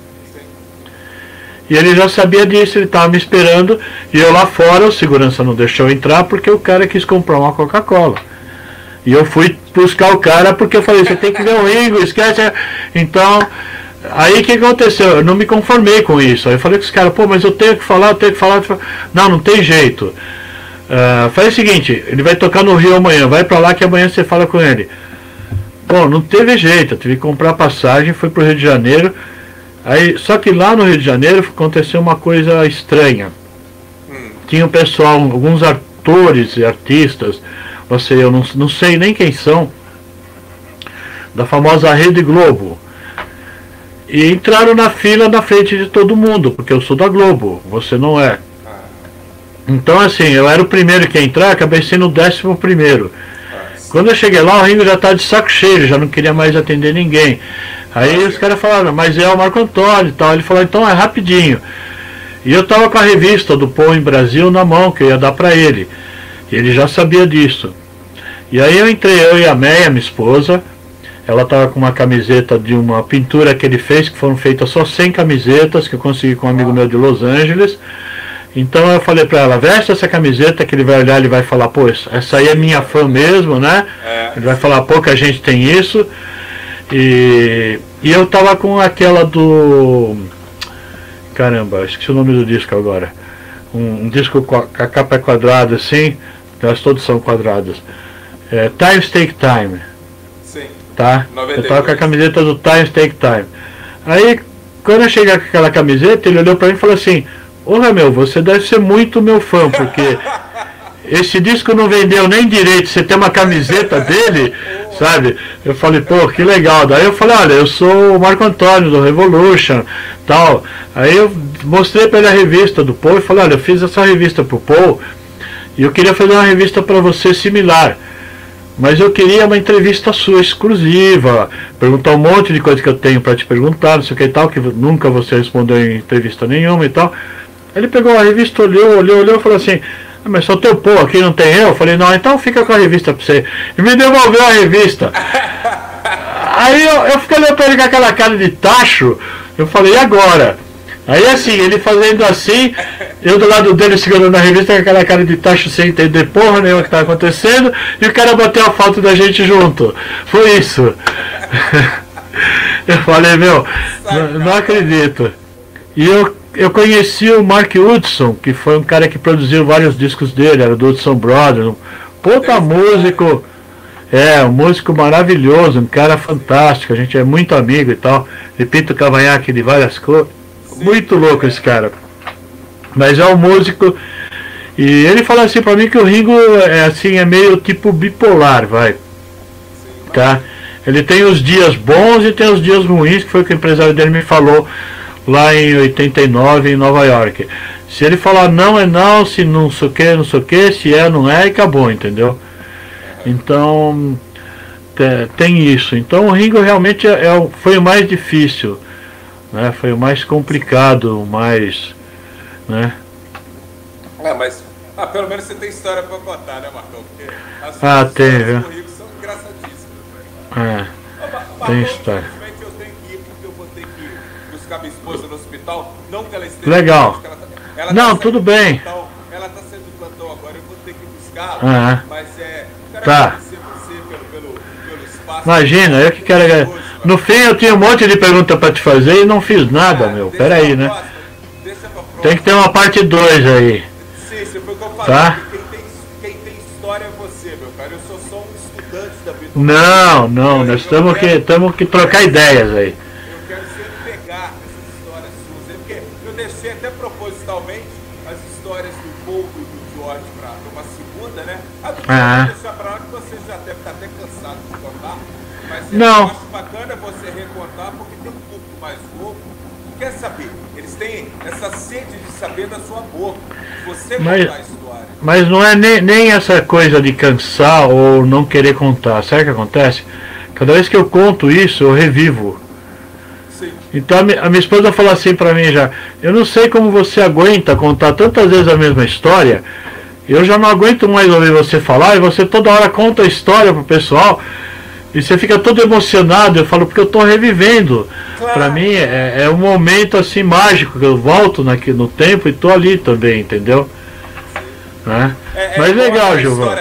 E ele já sabia disso, ele estava me esperando, e eu lá fora, o segurança não deixou eu entrar porque o cara quis comprar uma Coca-Cola. E eu fui buscar o cara porque eu falei, você tem que ver o Ringo, esquece. Então, aí o que aconteceu? Eu não me conformei com isso. Aí eu falei com os caras, pô, mas eu tenho que falar. Não tem jeito. Faz o seguinte, ele vai tocar no Rio amanhã, vai pra lá que amanhã você fala com ele. Bom, não teve jeito, eu tive que comprar passagem, fui pro Rio de Janeiro. Aí, só que lá no Rio de Janeiro aconteceu uma coisa estranha. Tinha um pessoal, alguns atores e artistas, eu não sei nem quem são, da famosa Rede Globo. E entraram na fila na frente de todo mundo, porque eu sou da Globo, você não é. Então assim, eu era o primeiro que ia entrar, acabei sendo o 11º. Quando eu cheguei lá, o Ringo já estava de saco cheio, já não queria mais atender ninguém. Aí os caras falaram, mas é o Marco Antônio e tal. Ele falou, então é rapidinho. E eu estava com a revista do Paul em Brasil na mão, que eu ia dar para ele. E ele já sabia disso. E aí eu entrei, eu e a Meia, minha esposa. Ela estava com uma camiseta de uma pintura que ele fez, que foram feitas só 100 camisetas, que eu consegui com um amigo meu de Los Angeles. Então eu falei para ela, veste essa camiseta, que ele vai olhar, ele vai falar, pô, essa aí é minha fã mesmo, né? Ele vai falar, pô, que a gente tem isso. E eu tava com aquela do... Caramba, esqueci o nome do disco agora. Um disco com a capa é quadrada assim, elas todas são quadradas. Times Take Time. Sim. Tá? 92. Eu tava com a camiseta do Times Take Time. Aí, quando eu cheguei com aquela camiseta, ele olhou pra mim e falou assim, ô meu, você deve ser muito meu fã, porque esse disco não vendeu nem direito, você tem uma camiseta dele, sabe? Eu falei, pô, que legal. Daí eu falei, olha, eu sou o Marco Antônio do Revolution, tal. Aí eu mostrei para ele a revista do Paul e falei, olha, eu fiz essa revista pro Paul e eu queria fazer uma revista para você similar. Mas eu queria uma entrevista sua exclusiva, perguntar um monte de coisa que eu tenho para te perguntar, não sei o que e tal, que nunca você respondeu em entrevista nenhuma e tal. Ele pegou a revista, olhou e falou assim, mas só teu Paul aqui, não tem eu? Eu falei, não, então fica com a revista pra você. E me devolveu a revista. Aí eu fiquei olhando pra ele com aquela cara de tacho, eu falei, e agora? Aí assim, ele fazendo assim, eu do lado dele segurando a revista com aquela cara de tacho sem entender porra nenhuma que tá acontecendo, e o cara bateu a foto da gente junto. Foi isso. Eu falei, meu, não acredito. E eu conheci o Mark Hudson, que foi um cara que produziu vários discos dele, era do Hudson Brothers, um puta músico, um músico maravilhoso, um cara fantástico, a gente é muito amigo e tal, repito o cavanhaque de várias cores, muito louco esse cara, mas é um músico, e ele falou assim pra mim que o Ringo é meio tipo bipolar, tá? Ele tem os dias bons e tem os dias ruins, que foi o que o empresário dele me falou lá em 89 em Nova York. Se ele falar não é não, se não sei o que, se é não é, e acabou, entendeu? Então tem isso. Então o Ringo realmente foi o mais difícil, né? Foi o mais complicado, o mais, né? Mas pelo menos você tem história para contar, né, Marcão? Porque tem, viu? do Ringo são engraçadíssimas. Tem história. Eu tenho que ir porque eu vou ter que buscar minha esposa no hospital, não que ela esteja. Legal. Ela não, tudo bem. Ela está saindo do plantão agora, eu vou ter que buscá-la. Mas quero agradecer você pelo espaço. Imagina, eu que quero. No fim eu tinha um monte de perguntas para te fazer e não fiz nada, meu. Pera aí, né? Tem que ter uma parte 2 aí. Sim, você foi o que eu falei. Tá? Quem tem história é você, meu cara. Eu sou só um estudante da vida. Não, nós temos que trocar ideias aí. Eu quero sempre pegar essas histórias suas, porque histórias do Paul e do George para uma segunda, né? A do Ah. Paul deixar para lá que você já deve estar até cansado de contar. Mas Não. eu acho bacana você recontar, porque tem um público mais novo que quer saber. Eles têm essa sede de saber da sua boca. Você contar a história. Mas não é nem essa coisa de cansar ou não querer contar. Sabe o que acontece? Cada vez que eu conto isso, eu revivo. Sim. Então a minha esposa fala assim pra mim já: eu não sei como você aguenta contar tantas vezes a mesma história. Eu já não aguento mais ouvir você falar, e você toda hora conta a história pro pessoal e você fica todo emocionado. Eu falo, porque eu tô revivendo. Claro. Pra mim é um momento assim mágico, que eu volto no tempo e tô ali também, entendeu? Né? Mas legal, Giovanni.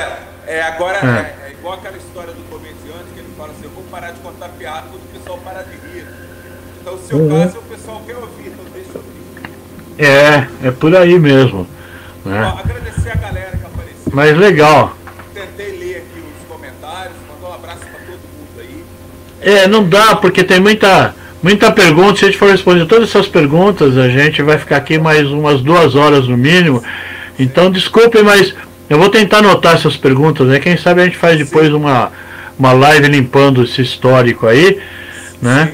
É igual aquela história do comediante que ele fala assim: eu vou parar de contar piada quando o pessoal parar de rir. Então, o seu caso, o pessoal quer ouvir, então deixa eu ouvir. É por aí mesmo. Né? Ó, agradecer a galera que apareceu. Mas legal. Tentei ler aqui os comentários, mandar um abraço para todo mundo aí. Não dá, porque tem muita pergunta. Se a gente for responder todas essas perguntas, a gente vai ficar aqui mais umas 2 horas no mínimo. Então, desculpem, mas eu vou tentar anotar essas perguntas, né? Quem sabe a gente faz depois uma live limpando esse histórico aí, né?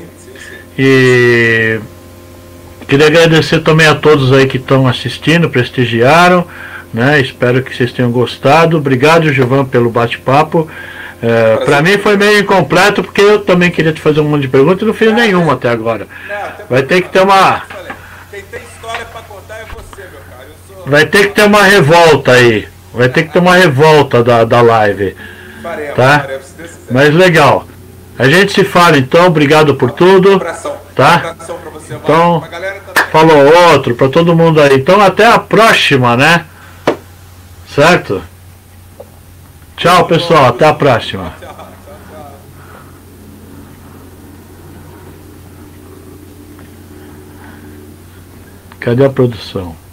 E queria agradecer também a todos aí que estão assistindo, prestigiaram, né? Espero que vocês tenham gostado. Obrigado, Giovanni, pelo bate-papo. Para mim foi meio incompleto, porque eu também queria te fazer um monte de perguntas e não fiz nenhuma até agora. Vai ter que ter uma... Quem tem história para contar é você, meu cara. Vai ter que ter uma revolta aí. Vai ter que ter uma revolta da live. Faremos, tá? se Deus quiser. Mas legal. A gente se fala então. Obrigado por tudo. Abração. Tá? Abração pra você, Então, pra galera também. falou outro para todo mundo aí. Então até a próxima, né? Certo? Tchau, pessoal. Até a próxima. Tchau, tchau, tchau. Cadê a produção?